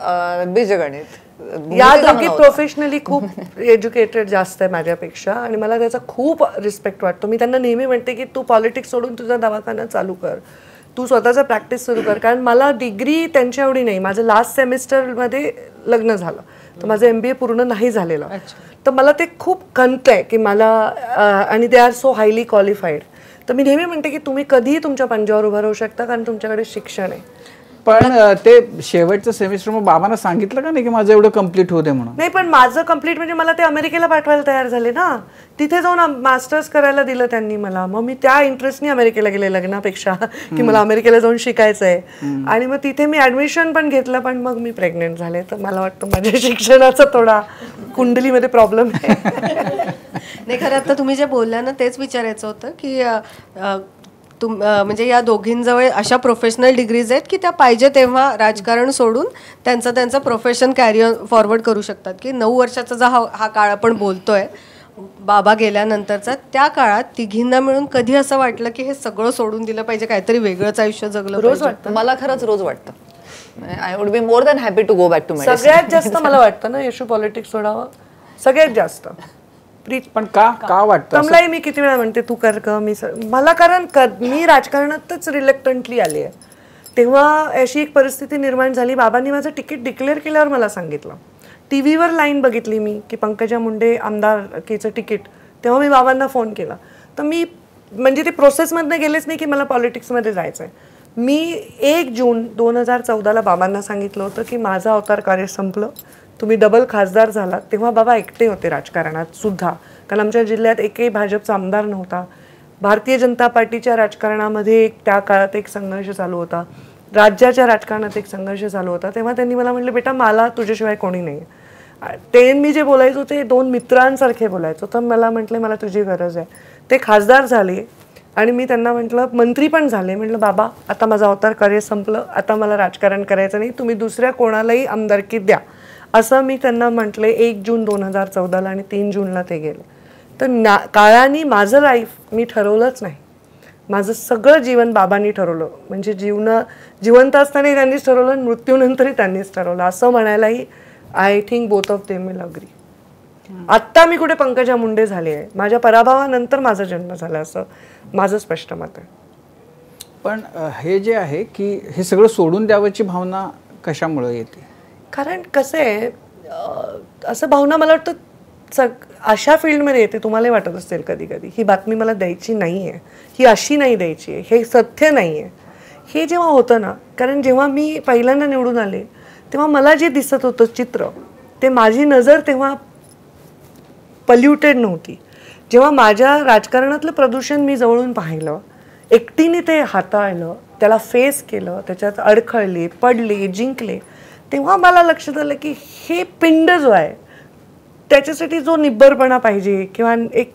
बीजगणित. या दोघी प्रोफेशनली खूप एज्युकेटेड जास्त आहे माझ्यापेक्षा आणि मला त्याचा खूप रिस्पेक्ट वाटतो. मी त्यांना नेहमी म्हणते की तू पॉलिटिक्स सोडून तुझा दवाखाना चालू कर, तू स्वतःचा प्रॅक्टिस सुरू कर. कारण मला डिग्री त्यांच्या एवढी नाही. माझं लास्ट सेमिस्टरमध्ये लग्न झालं, तर माझं MBA पूर्ण नाही झालेलं. तर मला ते खूप खंत आहे की मला, आणि they are so highly qualified. तर मी नेहमी म्हणते की तुम्ही कधीही तुमच्या पंजावर उभं राहू शकता, कारण तुमच्याकडे शिक्षण आहे. पण ते शेवटचं सेमिस्टर मग बाबांना सांगितलं का नाही की माझं एवढं कम्प्लीट होऊ दे म्हणून? नाही, पण माझं कम्प्लीट म्हणजे मला ते अमेरिकेला पाठवायला तयार झाले ना. तिथे जाऊन मास्टर्स करायला दिलं त्यांनी मला. मग मी त्या इंटरेस्टनी अमेरिकेला गेले लग्नापेक्षा, की मला अमेरिकेला जाऊन शिकायचं आहे. आणि मग तिथे मी ऍडमिशन पण घेतलं, पण मग मी प्रेग्नेंट झाले. तर मला वाटतं माझ्या शिक्षणाचा थोडा कुंडलीमध्ये प्रॉब्लेम आहे. नाही, खरं आता तुम्ही जे बोलला ना तेच विचारायचं होतं की म्हणजे या दोघींजवळ अशा प्रोफेशनल डिग्रीज आहेत की त्या पाहिजे तेव्हा राजकारण सोडून त्यांचं प्रोफेशन कॅरियर फॉरवर्ड करू शकतात. की 9 वर्षाचा जो हा काळ आपण बोलतोय बाबा गेल्यानंतरचा, त्या काळात तिघींना मिळून कधी असं वाटलं की हे सगळं सोडून दिलं पाहिजे, काहीतरी वेगळंच आयुष्य जगलं रोज पाहिजे? वाटतं मला खरंच रोज वाटतं. I would be more than happy to go back to medicine. सगळ्यात जास्त मला वाटतं ना यशू पॉलिटिक्स सोडावं, सगळ्यात जास्त. पण का वाटतं? कमलाही मी किती वेळा म्हणते तू कर ग, मला. कारण मी राजकारणातच रिलक्टंटली आली आहे. तेव्हा अशी एक परिस्थिती निर्माण झाली, बाबांनी माझं तिकीट डिक्लेअर केल्यावर मला सांगितलं. टीव्हीवर लाईन बघितली मी की पंकजा मुंडे आमदारकीचं तिकीट, तेव्हा मी बाबांना फोन केला. तर मी म्हणजे ते प्रोसेसमधनं गेलेच नाही की मला पॉलिटिक्समध्ये जायचं आहे. मी 1 जून 2014ला बाबांना सांगितलं होतं की माझं अवतार कार्य संपलं, तुम्ही डबल खासदार झालात. तेव्हा बाबा एकटे होते राजकारणात सुद्धा, कारण आमच्या जिल्ह्यात एकही भाजपचा आमदार नव्हता. भारतीय जनता पार्टीच्या राजकारणामध्ये त्या काळात एक संघर्ष चालू होता, राज्याच्या राजकारणात एक संघर्ष चालू होता. तेव्हा त्यांनी मला म्हटलं, बेटा मला तुझ्याशिवाय कोणी नाही. ते मी जे बोलायचो ते 2 मित्रांसारखे बोलायचो. तर मला म्हटले मला तुझी गरज आहे. ते खासदार झाले आणि मी त्यांना म्हटलं, मंत्री पण झाले. म्हटलं बाबा आता माझं अवतार कार्य संपलं, आता मला राजकारण करायचं नाही, तुम्ही दुसऱ्या कोणालाही आमदारकी द्या, असं मी त्यांना म्हटले 1 जून 2014ला. आणि 3 जूनला ते गेले. तर काळाने माझं लाईफ मी ठरवलंच नाही, माझं सगळं जीवन बाबांनी ठरवलं. म्हणजे जिवंत असतानाही त्यांनीच ठरवलं आणि मृत्यूनंतरही त्यांनीच ठरवलं असं म्हणायलाही I think both of them will agree. आत्ता मी कुठे पंकजा मुंडे झाली आहे, माझ्या पराभवानंतर माझा जन्म झाला असं माझं स्पष्ट मत आहे. पण हे जे आहे की हे सगळं सोडून द्यावयाची भावना कशामुळे येते? कारण कसं आहे, असं भावना मला वाटतं अशा फील्डमध्ये येते, तुम्हालाही वाटत असेल कधी कधी ही बातमी मला द्यायची नाही आहे, ही अशी नाही द्यायची आहे, हे सत्य नाही आहे. हे जेव्हा होतं ना, कारण जेव्हा मी पहिल्यांदा निवडून आले तेव्हा मला जे दिसत होतं चित्र, ते माझी नजर तेव्हा पल्युटेड नव्हती. जेव्हा माझ्या राजकारणातलं प्रदूषण मी जवळून पाहिलं, एकटीने ते हाताळलं, त्याला फेस केलं, त्याच्यात अडखळले, पडले, जिंकले, तेव्हा मला लक्षात आलं की हे पिंड जो आहे त्याच्यासाठी जो निब्बरपणा पाहिजे किंवा एक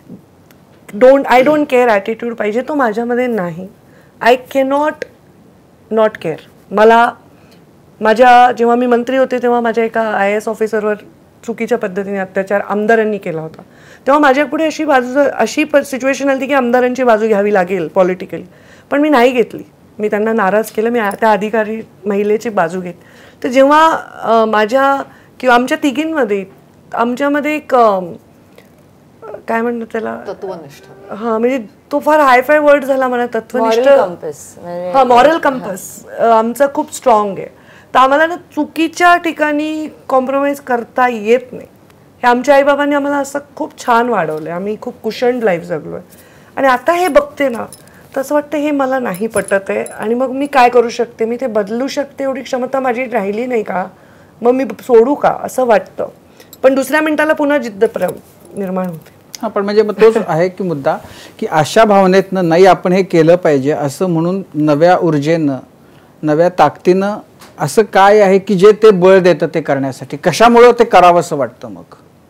आय डोंट केअर ॲटिट्यूड पाहिजे, तो माझ्यामध्ये नाही. I cannot not care. मला जेव्हा मी मंत्री होते तेव्हा माझ्या एका IAS ऑफिसरवर चुकीच्या पद्धतीने अत्याचार आमदारांनी केला होता, तेव्हा माझ्यापुढे अशी सिच्युएशन आली की आमदारांची बाजू घ्यावी लागेल पॉलिटिकली, पण मी नाही घेतली. मी त्यांना नाराज केलं, मी त्या अधिकारी महिलेची बाजू घेत. तर जेव्हा माझ्या किंवा आमच्या तिघींमध्ये आमच्यामध्ये एक काय म्हणतात त्याला, तत्वनिष्ठ, हां म्हणजे तो फार हायफाय वर्ड झाला मला, तत्वनिष्ठ, हां मॉरल कंपस आमचा खूप स्ट्रॉंग आहे. तर आम्हाला ना चुकीच्या ठिकाणी कॉम्प्रोमाइज करता येत नाही. हे आमच्या आईबाबांनी आम्हाला असं खूप छान वाढवलं आहे. आम्ही खूप कुशंड लाईफ जगलो आहे. आणि आता हे बघते ना तसं वाटतं हे मला नाही पटत आहे, आणि मग मी काय करू शकते, मी ते बदलू शकते एवढी क्षमता माझी राहिली नाही का, मग मी सोडू का असं वाटतं. पण दुसऱ्या मिनिटाला पुन्हा जिद्द निर्माण होते. हां, पण म्हणजे मग तोच आहे की मुद्दा, की अशा भावनेतनं नाही आपण हे केलं पाहिजे असं म्हणून नव्या ऊर्जेनं, नव्या ताकदीनं असं काय आहे की जे ते बळ देतं ते करण्यासाठी, कशामुळं ते करावं असं वाटतं? मग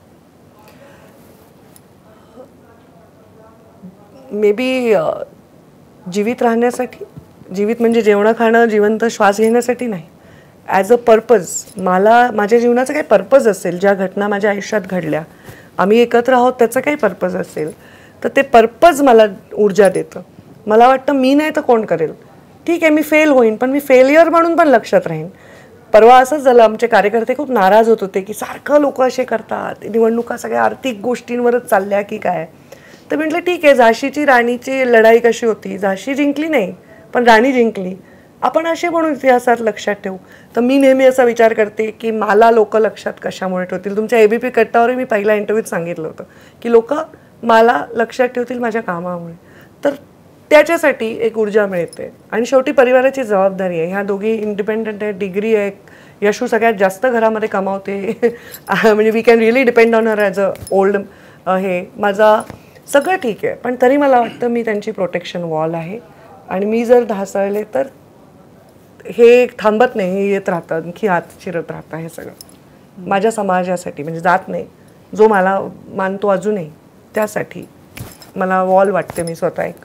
मे बी जीवित राहण्यासाठी, जीवित म्हणजे जेवणं खाणं, जिवंत श्वास घेण्यासाठी नाही, ॲज अ पर्पज. मला माझ्या जीवनाचा काही पर्पज असेल, ज्या घटना माझ्या आयुष्यात घडल्या, आम्ही एकत्र आहोत त्याचं काही पर्पज असेल, तर ते पर्पज मला ऊर्जा देतं. मला वाटतं मी नाही तर कोण करेल. ठीक आहे मी फेल होईन, पण मी फेलियर म्हणून पण लक्षात राहीन. परवा असंच झालं, आमचे कार्यकर्ते खूप नाराज होत होते की सारखं लोक असे करतात, निवडणुका सगळ्या आर्थिक गोष्टींवरच चालल्या की काय. तर म्हटलं ठीक आहे, झाशीची राणीची लढाई कशी होती, झाशी जिंकली नाही पण राणी जिंकली, आपण असे म्हणून इतिहासात लक्षात ठेवू. तर मी नेहमी असा विचार करते की मला लोक लक्षात कशामुळे ठेवतील. तुमच्या ABP कट्टावरही मी पहिल्या इंटरव्ह्यूत सांगितलं होतं की लोक मला लक्षात ठेवतील माझ्या कामामुळे. तर त्याच्यासाठी एक ऊर्जा मिळते. आणि शेवटी परिवाराची जबाबदारी आहे. ह्या दोघी इंडिपेंडंट आहे, डिग्री आहे, यशू सगळ्यात जास्त घरामध्ये कमावते म्हणजे we can really depend on her as a old hey. माझा सगळं ठीक आहे, पण तरी मला वाटतं मी त्यांची प्रोटेक्शन वॉल आहे. आणि मी जर ढासळले तर हे थांबत नाही, हे येत राहतं, आणखी आत शिरत राहतं. हे सगळं माझ्या समाजासाठी, म्हणजे जात नाही, जो मला मानतो अजूनही, त्यासाठी मला वॉल वाटते मी स्वतः एक.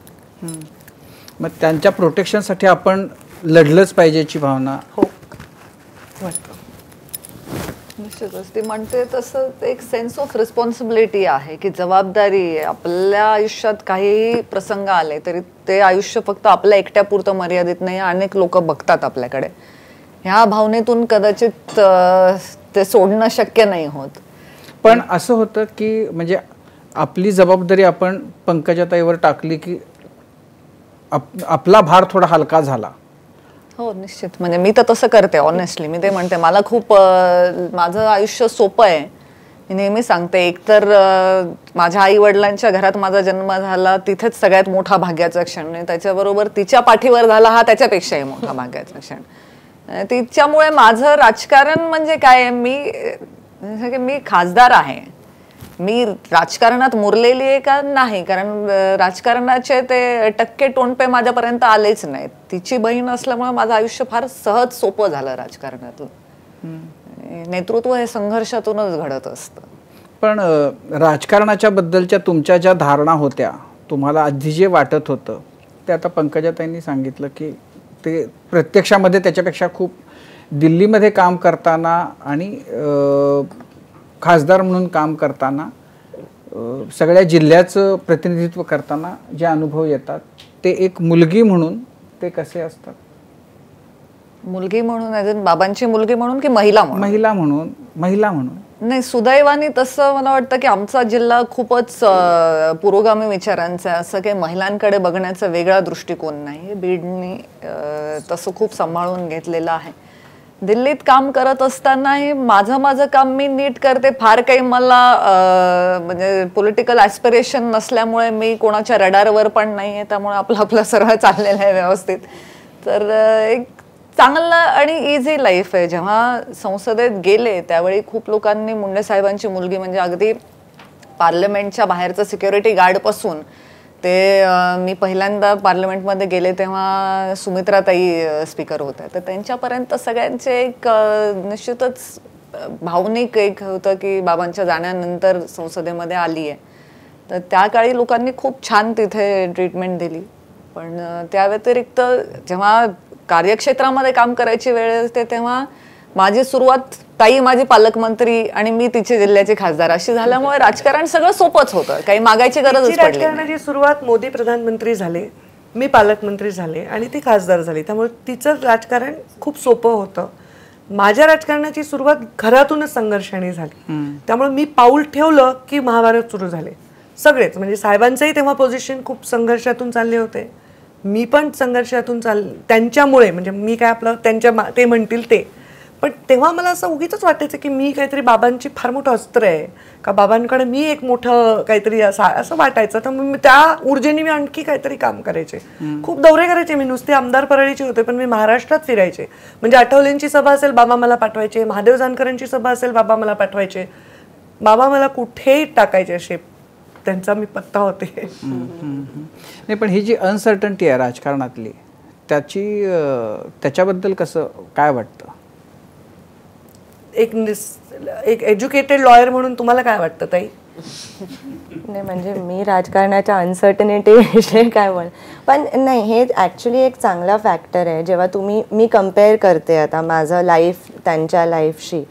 मग त्यांच्या प्रोटेक्शनसाठी आपण लढलंच पाहिजेची भावना हो वाटतं. निश्चितच ती म्हणते तसं एक सेन्स ऑफ रिस्पॉन्सिबिलिटी आहे की जबाबदारी आहे. आपल्या आयुष्यात काहीही प्रसंग आले तरी ते आयुष्य फक्त आपल्या एकट्यापुरतं मर्यादित नाही, अनेक लोक बघतात आपल्याकडे. ह्या भावनेतून कदाचित ते सोडणं शक्य नाही होत. पण असं होतं की म्हणजे आपली जबाबदारी आपण पंकजाताईवर टाकली की आपला भार थोडा हलका झाला. हो निश्चित, म्हणजे मी तर तसं करते ऑनेस्टली. मी ते म्हणते मला खूप माझं आयुष्य सोपं आहे. मी नेहमी सांगते, एकतर माझ्या आई वडिलांच्या घरात माझा जन्म झाला, तिथेच सगळ्यात मोठा भाग्याचा क्षण आहे. त्याच्याबरोबर तिच्या पाठीवर झाला हा त्याच्यापेक्षाही मोठा भाग्याचा क्षण. तिच्यामुळे माझं राजकारण म्हणजे काय, मी खासदार आहे, मी राजकारणात मुरलेली आहे का नाही, कारण राजकारणाचे ते टक्के टोणपे माझ्यापर्यंत आलेच नाहीत. तिची बहीण असल्यामुळे माझं आयुष्य फार सहज सोपं झालं राजकारणातलं. नेतृत्व हे संघर्षातूनच घडत असतं. पण राजकारणाच्या बद्दलच्या तुमच्या ज्या धारणा होत्या, तुम्हाला आधी जे वाटत होतं ते आता पंकजाताईंनी सांगितलं की ते प्रत्यक्षामध्ये त्याच्यापेक्षा खूप दिल्लीमध्ये काम करताना आणि खासदार म्हणून काम करताना, सगळ्या जिल्ह्याचं प्रतिनिधित्व करताना जे अनुभव येतात ते एक मुलगी म्हणून ते कसे असतात? मुलगी म्हणून बाबांची मुलगी म्हणून की महिला म्हणून? महिला म्हणून नाही, सुदैवाने तसं मला वाटतं की आमचा जिल्हा खूपच पुरोगामी विचारांचा आहे. असं काही महिलांकडे बघण्याचा वेगळा दृष्टिकोन नाही. बीडनी तसं खूप सांभाळून घेतलेलं आहे. दिल्लीत काम करत असतानाही माझं काम मी नीट करते. फार काही मला म्हणजे पॉलिटिकल ॲस्पिरेशन नसल्यामुळे मी कोणाच्या रडारवर पण नाही आहे, त्यामुळे आपलं सरळ चाललेलं आहे व्यवस्थित. तर एक चांगलं आणि इझी लाईफ आहे. जेव्हा संसदेत गेले त्यावेळी खूप लोकांनी मुंडे साहेबांची मुलगी म्हणजे अगदी पार्लमेंटच्या बाहेरचं सिक्युरिटी गार्डपासून ते मी पहिल्यांदा पार्लमेंटमध्ये गेले तेव्हा सुमित्राताई स्पीकर होत्या, तर त्यांच्यापर्यंत सगळ्यांचे एक निश्चितच भावनिक एक होतं की बाबांच्या जाण्यानंतर संसदेमध्ये आली आहे. तर त्या काळी लोकांनी खूप छान तिथे ट्रीटमेंट दिली. पण त्या व्यतिरिक्त जेव्हा कार्यक्षेत्रामध्ये काम करायची वेळ येते तेव्हा माझी सुरुवात ताई माझी पालकमंत्री आणि मी तिचे जिल्ह्याचे खासदार अशी झाल्यामुळे राजकारण सगळं सोपंच होतं, काही मागायची गरजच पडली नाही. राजकारणाची सुरुवात मोदी प्रधानमंत्री झाले, मी पालकमंत्री झाले आणि ती खासदार झाली, त्यामुळे तिचं राजकारण खूप सोपं होतं. माझ्या राजकारणाची सुरुवात घरातूनच संघर्षाने झाली, त्यामुळे मी पाऊल ठेवलं की महाभारत सुरू झाले सगळेच. म्हणजे साहेबांचंही तेव्हा पोझिशन खूप संघर्षातून चालले होते, मी पण संघर्षातून त्यांच्यामुळे, म्हणजे मी काय आपलं ते म्हणतील ते. पण तेव्हा मला असं उगीच वाटायचं की मी काहीतरी बाबांची फार मोठं अस्त्र आहे का, बाबांकडे मी एक मोठं काहीतरी असं वाटायचं. तर मग त्या ऊर्जेने मी आणखी काहीतरी काम करायचे, खूप दौरे करायचे. मी नुसते आमदार परळीचे होते, पण मी महाराष्ट्रात फिरायचे. म्हणजे आठवलेंची सभा असेल बाबा मला पाठवायचे, महादेव जानकरांची सभा असेल बाबा मला पाठवायचे, बाबा मला कुठेही टाकायचे असे त्यांचा मी पत्ता होते. नाही, पण ही जी अनसर्टन्टी आहे राजकारणातली त्याच्याबद्दल कसं काय वाटतं? एक एज्युकेटेड लॉयर म्हणून तुम्हाला काय वाटतं ताई? नाही, म्हणजे मी राजकारणाच्या अनसर्टनिटी विषयी काय बोल, पण नाही, हे ॲक्च्युली एक चांगला फॅक्टर आहे. जेव्हा मी कम्पेअर करते आता माझं लाईफ त्यांच्या लाईफशी,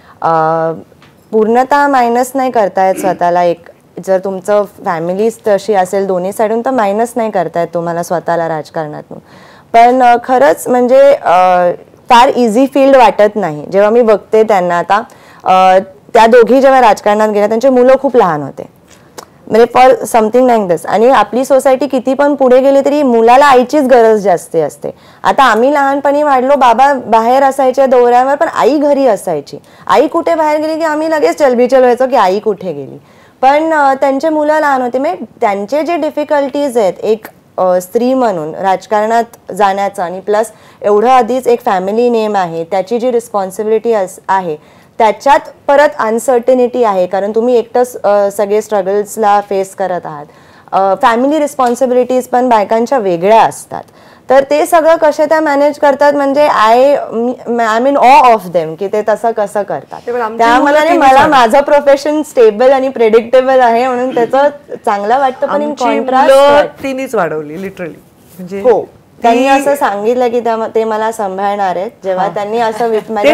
पूर्णतः मायनस नाही करतायत स्वतःला. एक जर तुमचं फॅमिलीज तशी असेल दोन्ही साईडून तर मायनस नाही करतायत तुम्हाला स्वतःला राजकारणातून. पण खरंच म्हणजे फार इझी फील्ड वाटत नाही. जेव्हा मी बघते त्यांना आता, त्या दोघी जेव्हा राजकारणात गेल्या त्यांचे मुलं खूप लहान होते, म्हणजे फॉर समथिंग लाईक दिस. आणि आपली सोसायटी किती पण पुढे गेली तरी मुलाला आईचीच गरज जास्त असते. आता आम्ही लहानपणी वाढलो, बाबा बाहेर असायचे दौऱ्यावर, पण आई घरी असायची. आई कुठे बाहेर गेली की आम्ही लगेच चलबिचल व्हायचो की आई कुठे गेली. पण त्यांचे मुलं लहान होते, म्हणजे त्यांचे जे डिफिकल्टीज आहेत एक स्त्री म्हणून राजकारणात जाण्याचं, आणि प्लस एवढं आधीच एक फॅमिली नेम आहे, त्याची जी रिस्पॉन्सिबिलिटी आहे, त्याच्यात परत अनसर्टनिटी आहे, कारण तुम्ही एकटंच सगळे स्ट्रगल्सला फेस करत आहात. फॅमिली रिस्पॉन्सिबिलिटीज पण बायकांच्या वेगळ्या असतात. तर ते सगळं कसे त्या मॅनेज करतात, म्हणजे I mean uh of them की ते तसं कसं करतात. त्यामुळे मला माझं प्रोफेशन स्टेबल आणि प्रेडिक्टेबल आहे म्हणून त्याचं चांगलं वाटतं. पण इन कॉन्ट्रास्ट तिनेच वाढवली लिटरली. म्हणजे हो, त्यांनी असं सांगितलं की ते मला सांभाळणार आहेत. जेव्हा त्यांनी असं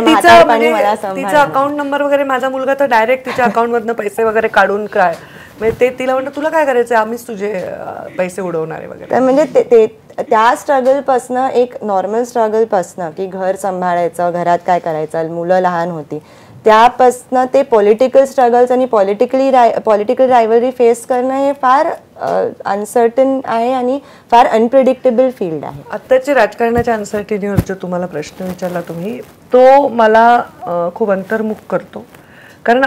तिचा अकाउंट नंबर वगैरे, माझा मुलगा तर डायरेक्ट तिच्या अकाउंट मधनं पैसे वगैरे काढून काय, म्हणजे ते तिला म्हणतं तुला काय करायचं, आम्हीच तुझे पैसे उडवणारे वगैरे. म्हणजे त्या स्ट्रगलपासनं, एक नॉर्मल स्ट्रगलपासनं की घर सांभाळायचं, घरात काय करायचं, मुलं लहान होती, त्यापासनं ते पॉलिटिकल स्ट्रगल्स आणि पॉलिटिकल रायव्हलरी फेस करणं हे फार अनसर्टन आहे आणि फार अनप्रिडिक्टेबल फील्ड आहे. आत्ताच्या राजकारणाच्या अनसर्टनिटीवर जो तुम्हाला प्रश्न विचारला तुम्ही, तो मला खूप अंतर्मुख करतो. कारण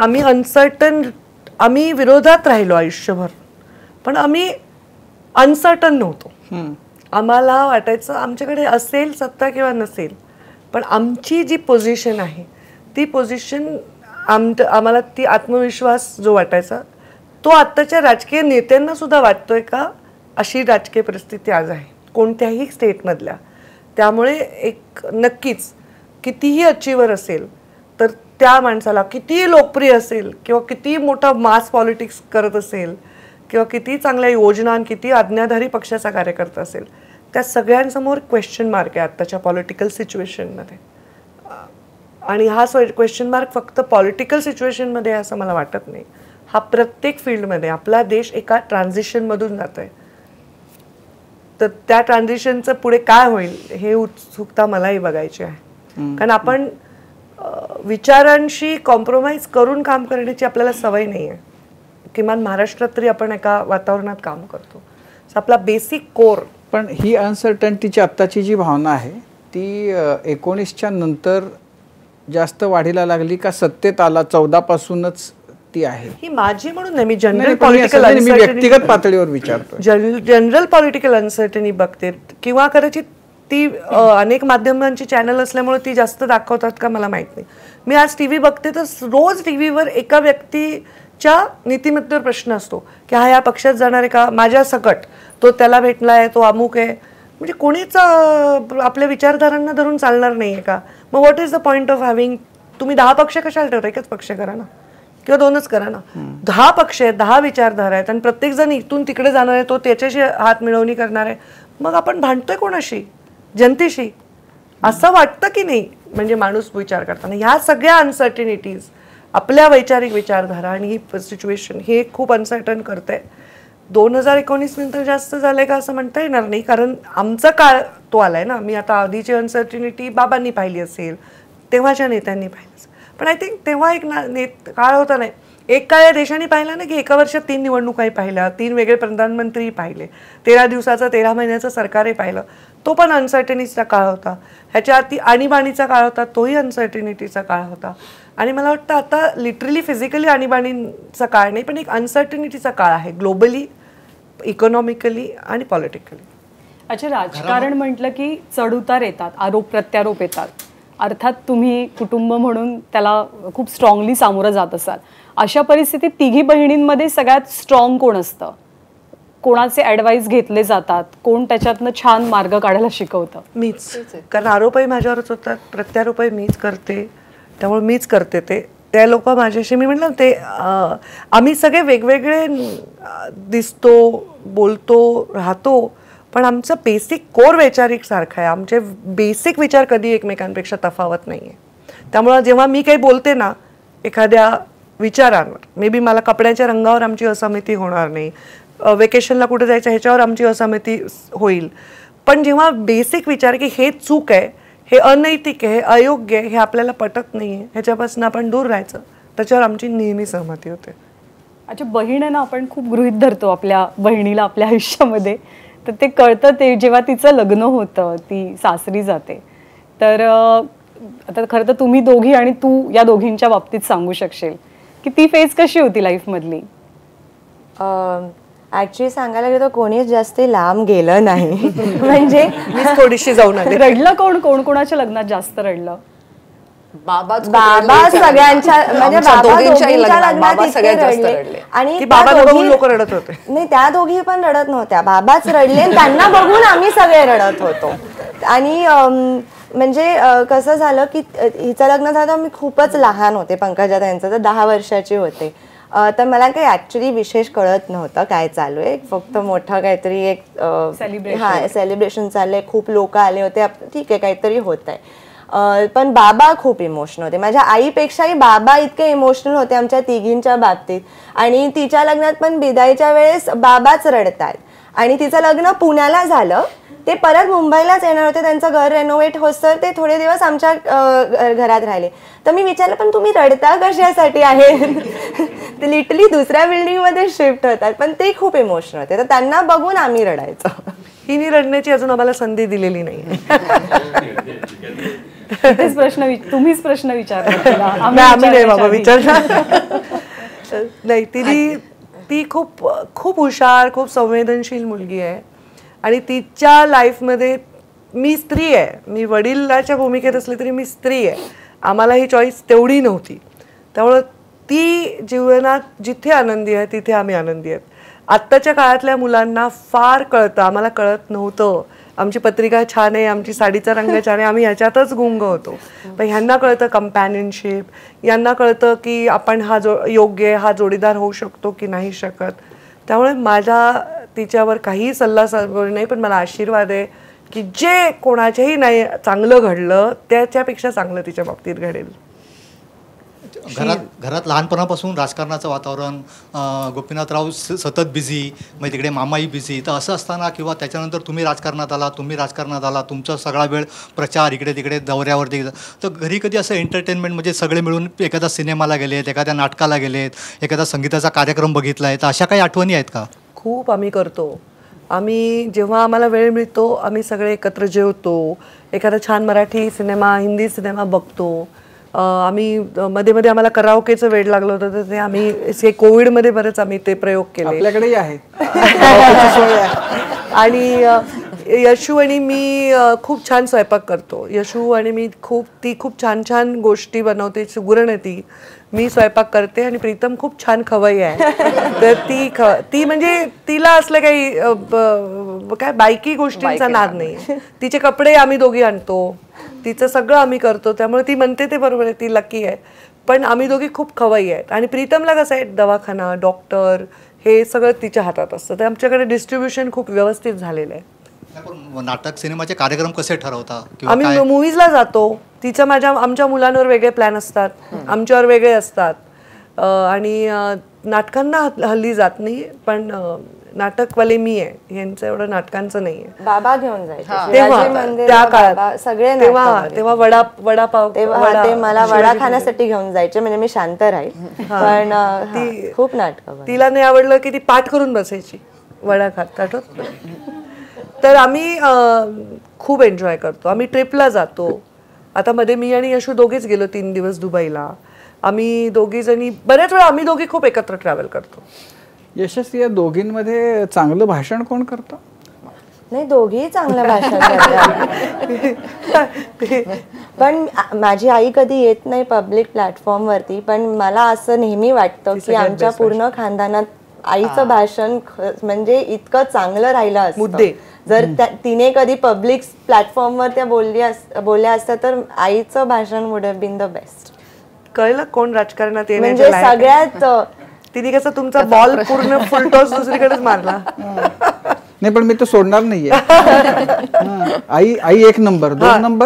आम्ही विरोधात राहिलो आयुष्यभर, पण आम्ही अनसर्टन नव्हतो. आम्हाला वाटायचं आमच्याकडे असेल सत्ता किंवा नसेल, पण आमची जी पोझिशन आहे ती पोझिशन आम्हाला ती आत्मविश्वास जो वाटायचा तो आत्ताच्या राजकीय नेत्यांना सुद्धा वाटतोय का, अशी राजकीय परिस्थिती आज आहे कोणत्याही स्टेटमधल्या. त्यामुळे एक नक्कीच कितीही अचीवर असेल तर त्या माणसाला, कितीही लोकप्रिय असेल किंवा किती मोठा मास पॉलिटिक्स करत असेल किंवा किती चांगल्या योजना, किती आज्ञाधारी पक्षाचा कार्यकर्ता असेल, त्या सगळ्यांसमोर क्वेश्चन मार्क आहे आत्ताच्या पॉलिटिकल सिच्युएशनमध्ये. आणि हा क्वेश्चन मार्क फक्त पॉलिटिकल सिच्युएशनमध्ये असं मला वाटत नाही, हा प्रत्येक फील्डमध्ये. आपला देश एका ट्रान्झिशनमधून जात आहे, तर त्या ट्रान्झिशनचं पुढे काय होईल हे उत्सुकता मलाही बघायची आहे. कारण आपण विचारांशी कॉम्प्रोमाइज करून काम करण्याची आपल्याला सवय नाही आहे. किमान महाराष्ट्रात तरी आपण एका वातावरणात काम करतो, आपला बेसिक कोर. पण ही अनसर्टन्टीची आत्ताची जी भावना आहे ती 19च्या नंतर जास्त वाढीला लागली का सत्तेत आला 14 पासूनच ती आहे? ही माझी म्हणून नाही, मी जनरल पॉलिटिकल व्यक्तिगत पातळीवर विचारतो. जनरल पॉलिटिकल अनसर्टनी बघते, किंवा कदाचित ती अनेक माध्यमांची चॅनल असल्यामुळे ती जास्त दाखवतात का मला माहित नाही. मी आज टीव्ही बघते तर रोज टीव्हीवर एका व्यक्तीच्या नीतिमत्तेवर प्रश्न असतो की हा या पक्षात जाणार आहे का, माझ्या सकट तो त्याला भेटलाय, तो अमुक आहे. म्हणजे कोणीच आपल्या विचारधारांना धरून चालणार नाहीये का? मग what is the point of having? तुम्ही 10 पक्ष कशाला ठेवता? एकच पक्ष करा ना, किंवा 2च करा ना. 10 पक्ष आहेत, 10 विचारधारा आहेत, आणि प्रत्येक जण इथून तिकडे जाणार आहे, तो त्याच्याशी हात मिळवणी करणार आहे. मग आपण भांडतोय कोणाशी? जनतेशी. असं वाटतं की नाही, म्हणजे माणूस विचार करताना ह्या सगळ्या अनसर्टिनिटीज, आपल्या वैचारिक विचारधारा आणि ही सिच्युएशन हे खूप अनसर्टन करते. 2019 नंतर जास्त झालंय का असं म्हणता येणार नाही, कारण आमचा काळ तो आलाय ना. मी आता आधीची अनसर्टिनिटी बाबांनी पाहिली असेल, तेव्हाच्या नेत्यांनी पाहिली असेल, पण आय थिंक तेव्हा एक काळ होता नाही, एक काळ या देशाने पाहिला ना की एका वर्षात 3 निवडणुकाही पाहिल्या, 3 वेगळे प्रधानमंत्री पाहिले, 13 दिवसाचं 13 महिन्याचं सरकारही पाहिलं. तो पण अनसर्टिनिटीचा काळ होता. ह्याच्या आधी आणीबाणीचा काळ होता, तोही अनसर्टिनिटीचा काळ होता. आणि मला वाटतं आता लिटरली फिजिकली आणीबाणीचा काळ नाही, पण एक अनसर्टिनिटीचा काळ आहे, ग्लोबली, इकॉनॉमिकली आणि पॉलिटिकली. अच्छा, राजकारण म्हटलं की चढउतार येतात, आरोप प्रत्यारोप येतात. अर्थात तुम्ही कुटुंब म्हणून त्याला खूप स्ट्रॉंगली सामोरं जात असाल. अशा परिस्थितीत तिघी बहिणींमध्ये सगळ्यात स्ट्रॉंग कोण असतं? कोणाचे ॲडवाईस घेतले जातात? कोण त्याच्यातनं छान मार्ग काढायला शिकवतं? मीच, कारण आरोपही माझ्यावरच होतात, प्रत्यारोपही मीच करते, त्यामुळे मीच करते ते. त्या लोक माझ्याशी, मी म्हटलं ते आम्ही सगळे वेगवेगळे दिसतो, बोलतो, राहतो, पण आमचं बेसिक कोर वैचारिक सारखं आहे. आमचे बेसिक विचार कधी एकमेकांपेक्षा तफावत नाही आहे. त्यामुळं जेव्हा मी काही बोलते ना एखाद्या विचारांवर, मे बी मला कपड्याच्या रंगावर आमची असहमती होणार नाही, वेकेशनला कुठे जायचं ह्याच्यावर आमची असहमती होईल, पण जेव्हा बेसिक विचार की हे चूक आहे, हे अनैतिक आहे, हे अयोग्य आहे, हे आपल्याला पटत नाही आहे, ह्याच्यापासून आपण दूर राहायचं, त्याच्यावर आमची नेहमी सहमती होते. अच्छा, बहीण आहे ना, आपण खूप गृहीत धरतो आपल्या बहिणीला आपल्या आयुष्यामध्ये, तर ते कळतं ते जेव्हा तिचं लग्न होतं, ती सासरी जाते. तर आता खरं तर तुम्ही दोघी आणि तू या दोघींच्या बाबतीत सांगू शकशील की ती फेज कशी होती लाईफमधली? ऍक्च्युली सांगायला गेलं तर कोणीच जास्त लांब गेलं नाही. म्हणजे मीच थोडीशी जाऊन आले. रडलं कोण? कोणाच्या लग्नात जास्त रडलं? बाबा सगळ्यांच्या, म्हणजे बाबा दोघींच्या लग्नात इतके रडले, आणि बाबाला बघून लोक रडत होते. नाही, त्या दोघी पण रडत नव्हत्या, बाबाच रडले, त्यांना बघून आम्ही सगळे रडत होतो. आणि म्हणजे कसं झालं की हिचं लग्न झालं, मी खूपच लहान होते, पंकजा त्यांचं तर 10 वर्षाची होते. तर मला काही ऍक्च्युली विशेष कळत नव्हतं काय चालू आहे, फक्त मोठं काहीतरी एक सेलिब्रेशन चाललंय, खूप लोक आले होते, ठीक आहे काहीतरी होत आहे. पण बाबा खूप इमोशनल होते, माझ्या आईपेक्षाही बाबा इतके इमोशनल होते आमच्या तिघींच्या बाबतीत. आणि तिच्या लग्नात पण बिदाईच्या वेळेस बाबाच रडतात. आणि तिचं लग्न पुण्याला झालं, ते परत मुंबईलाच येणार होते, त्यांचं घर रेनोव्हेट होतं, ते थोडे दिवस आमच्या घरात राहिले. तर मी विचारलं, पण तुम्ही रडता कशासाठी आहे? ते लिटरली दुसऱ्या बिल्डिंगमध्ये शिफ्ट होतात, पण ते खूप इमोशनल होते, तर त्यांना बघून आम्ही रडायचो. हिने रडण्याची अजून आम्हाला संधी दिलेली नाही. तुम्हीच प्रश्न विचारला, आम्ही नाही बाबा विचारला नाही. ती खूप खूप हुशार, खूप संवेदनशील मुलगी आहे. आणि तिच्या लाईफमध्ये मी स्त्री आहे, मी वडिलाच्या भूमिकेत असले तरी मी स्त्री आहे, आम्हाला ही चॉईस तेवढी नव्हती. त्यामुळं ती जीवनात जिथे आनंदी आहे तिथे आम्ही आनंदी आहेत. आत्ताच्या काळातल्या मुलांना फार कळतं, आम्हाला कळत नव्हतं. आमची पत्रिका छान आहे, आमची साडीचा रंग छान आहे, आम्ही ह्याच्यातच गुंग होतो. पण ह्यांना कळतं कंपॅनियनशिप, यांना कळतं की आपण हा योग्य आहे, हा जोडीदार होऊ शकतो की नाही शकत. त्यामुळे माझा तिच्यावर काही सल्ला नाही, पण मला आशीर्वाद आहे की जे कोणाच्याही नाही चांगलं घडलं त्याच्यापेक्षा चांगलं तिच्या बाबतीत घडेल. घरात लहानपणापासून राजकारणाचं वातावरण, गोपीनाथराव सतत बिझी, मग तिकडे मामाही बिझी, तर असं असताना किंवा त्याच्यानंतर तुम्ही राजकारणात आला, तुमचा सगळा वेळ प्रचार इकडे तिकडे दौऱ्यावरती, तर घरी कधी असं एंटरटेनमेंट म्हणजे सगळे मिळून एखाद्या सिनेमाला गेलेत, एखाद्या नाटकाला गेलेत, एखादा संगीताचा कार्यक्रम बघितला आहे, तर अशा काही आठवणी आहेत का? खूप आम्ही करतो. आम्ही जेव्हा आम्हाला वेळ मिळतो आम्ही सगळे एकत्र जेवतो, एखादा छान मराठी सिनेमा, हिंदी सिनेमा बघतो. आम्ही मध्ये मध्ये आम्हाला कराओकेचं वेळ लागलं होतं, तर ते आम्ही कोविडमध्ये बरेच आम्ही ते प्रयोग केले. आपल्याकडेही आहे. आणि यशू आणि मी खूप छान स्वयंपाक करतो. यशू आणि मी ती खूप छान छान गोष्टी बनवते, सुगरण आहे ती. मी स्वयंपाक करते आणि प्रीतम खूप छान खवय्ई आहे. तर ती म्हणजे तिला असलं काही काय बायकी गोष्टींचा नाद नाही. तिचे कपडे आम्ही दोघी आणतो, तिचं सगळं आम्ही करतो, त्यामुळे ती म्हणते ते बरोबर आहे, ती लकी आहे. पण आम्ही दोघी खूप खवय्ई आहेत. आणि प्रीतमला कसं आहे, दवाखाना, डॉक्टर हे सगळं तिच्या हातात असतं, तर आमच्याकडे डिस्ट्रीब्युशन खूप व्यवस्थित झालेलं आहे. नाही, पण नाटक सिनेमाचे कार्यक्रम कसे ठरवता किंवा आम्ही काय? मूवीजला जातो, तिचं आमच्या मुलांवर वेगळे प्लॅन असतात, आमच्यावर वेगळे असतात. आणि नाटकांना हल्ली जात नाही, पण नाटकवाले मी आहे, यांचं एवढं नाटकांचं नाही आहे. बाबा घेऊन जायचे तेव्हा शिवाजी मंदिर, त्या बाबा, काळात सगळे तेव्हा नाटकं तेव्हा वडापाव तेव्हा ते मला वडा खाण्यासाठी घेऊन जायचे, म्हणजे मी शांत राहील. पण खूप नाटकं तिला नाही आवडलं की ती पाठ करून बसायची वडा खात, आठवत? तर आम्ही खूप एन्जॉय करतो. आम्ही ट्रिपला जातो. आता मध्ये मी आणि यशू दोघेच गेलो 3 दिवस दुबईला. आम्ही दोघी जणी बऱ्याच वेळा आम्ही दोघी खूप एकत्र ट्रॅव्हल करतो. यशस्वी, या दोघींमध्ये चांगलं भाषण कोण करतं? नाही, दोघेही चांगलं भाषण करतात. पण माझी आई कधी येत नाही पब्लिक प्लॅटफॉर्मवरती, पण मला असं नेहमी वाटतं की आमच्या पूर्ण खानदानात आईचं भाषण म्हणजे इतकं चांगलं राहिलं असतं. जर तिने कधी पब्लिक प्लॅटफॉर्मवर त्या बोलल्या असत्या तर आईचं भाषण would have been the best. कळलं कोण राजकारणात म्हणजे सगळ्यात तिने कसं तुमचा बॉल पूर्ण फुलटॉस दुसरीकडेच मारला. नाही, पण मी तो सोडणार नाहीये. आई आई 1 नंबर, 2 नंबर.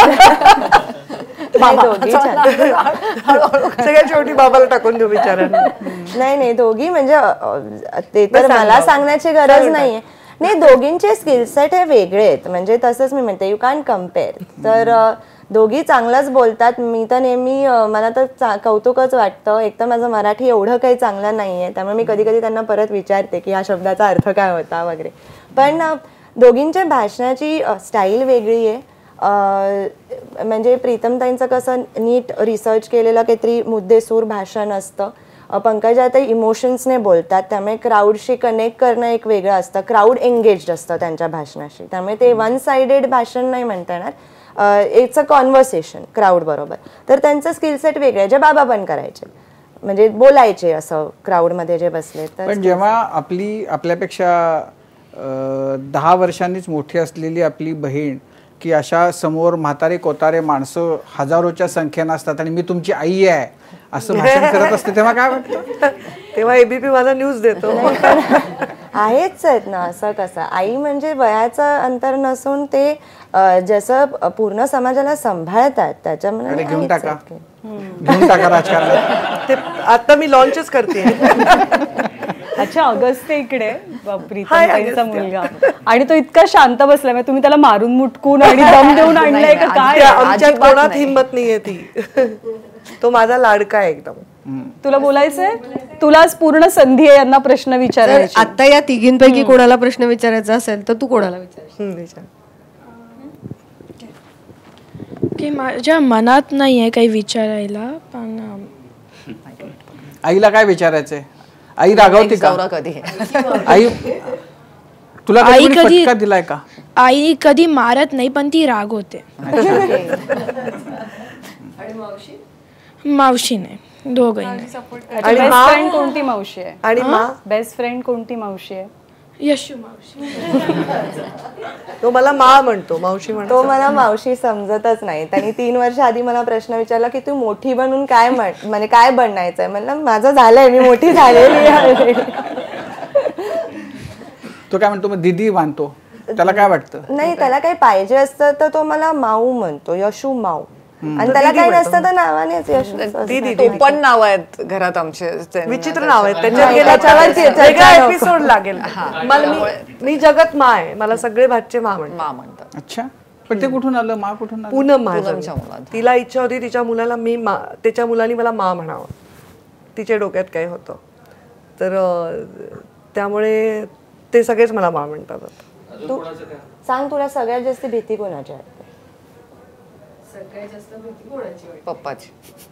सगळ्यात शेवटी बाबाला टाकून देऊ विचारांना. नाही, दोघी म्हणजे ते तर मला सांगण्याची गरज नाहीये. नाही, दोघींचे स्किलसेट हे वेगळे आहेत. म्हणजे तसंच मी म्हणते, यू कॅन कम्पेअर. तर दोघी चांगलंच बोलतात. मी तर नेहमी मला तर कौतुकच वाटतं. एक तर माझं मराठी एवढं काही चांगलं नाहीये, त्यामुळे मी कधी कधी त्यांना परत विचारते की ह्या शब्दाचा अर्थ काय होता वगैरे. पण दोघींच्या भाषणाची स्टाईल वेगळी आहे. म्हणजे प्रीतमताईंचं कसं नीट रिसर्च केलेलं काहीतरी मुद्देसूर भाषण असतं. पंकजाताई इमोशन्सने बोलतात, त्यामुळे क्राऊडशी कनेक्ट करणं एक वेगळं असतं. क्राऊड एंगेज्ड असतं त्यांच्या भाषणाशी, त्यामुळे ते वन साइडेड भाषण नाही म्हणता येणार. इट्स अ कॉन्व्हर्सेशन क्राऊड बरोबर. तर त्यांचं स्किलसेट वेगळं आहे, जे बाबा पण करायचे, म्हणजे बोलायचे असं क्राऊडमध्ये जे बसले. तर पण जेव्हा आपल्यापेक्षा 10 वर्षांनीच मोठी असलेली आपली बहीण की अशा समोर म्हातारे कोतारे माणसं हजारोच्या संख्येनं असतात आणि मी तुमची आई आहे असं भाषण करत असते, तेव्हा काय वाटतं? तेव्हा एबीपी मला न्यूज देतो. आहेच आहेत ना. असं कसं आई म्हणजे वयाचं अंतर नसून ते जसं पूर्ण समाजाला सांभाळतात त्याच्यामुळे घेऊन टाका राजकारणात. ते आता मी लॉन्चच करते. अच्छा, अगस्त्य इकडे प्रीतमताईंचा मुलगा, आणि तो इतका शांत बसलाय, म्हणजे तुम्ही त्याला मारून मुटकून आणि दम देऊन आणलाय का काय? आमच्यात कोणात हिंमत नाहीये ती. तो माझा लाडका आहे एकदम. तुला बोलायचंय? तुलाच पूर्ण संधी आहे यांना प्रश्न विचारायचे. आता या तिघींपैकी कोणाला प्रश्न विचारायचा असेल तर तू कोणाला विचार? की माझ्या मनात नाही आहे काही विचारायला, पण आईला काय विचारायचंय? आई रागावते का कधी? आई तुला आई कधी फटका दिलाय का? आई कधी मारत नाही, पण ती रागवते. मावशी नाही, दोघंही नाही. बेस्ट फ्रेंड कोणती मावशी आहे? आणि बेस्ट फ्रेंड कोणती मावशी आहे? यशू मावशी. तो मला मा म्हणतो, मावशी म्हणतो. तो मला मावशी समजतच नाही. त्यांनी 3 वर्ष आधी मला प्रश्न विचारला की तू मोठी बनून काय म्हणजे काय बनायचंय. म्हणलं माझं झालंय, मी मोठी झालेली आहे. तो काय म्हणतो? मग दीदी मानतो. त्याला काय वाटतं? नाही, त्याला काही पाहिजे असतं तर तो मला माऊ म्हणतो, यशू माऊ. आणि त्याला काही नसतं तर नावानेच यशू. तो पण नाव आहेत घरात आमचे, विचित्र नाव आहेत. त्याच्यावर वेगळा एपिसोड लागेल. मी जगत मा आहे, मला सगळे भाचे मा म्हणतात. अच्छा, पण ते कुठून आलं? मा कुठून आलं? पूनम माझ्या. तिला इच्छा होती तिच्या मुलाला मी त्याच्या मुलांनी मला मा म्हणावं. तिच्या डोक्यात काय होतं, तर त्यामुळे ते सगळेच मला मा म्हणतात. तू सांग, तुला सगळ्यात जास्त भीती कोणाची वाटते? पप्पाची.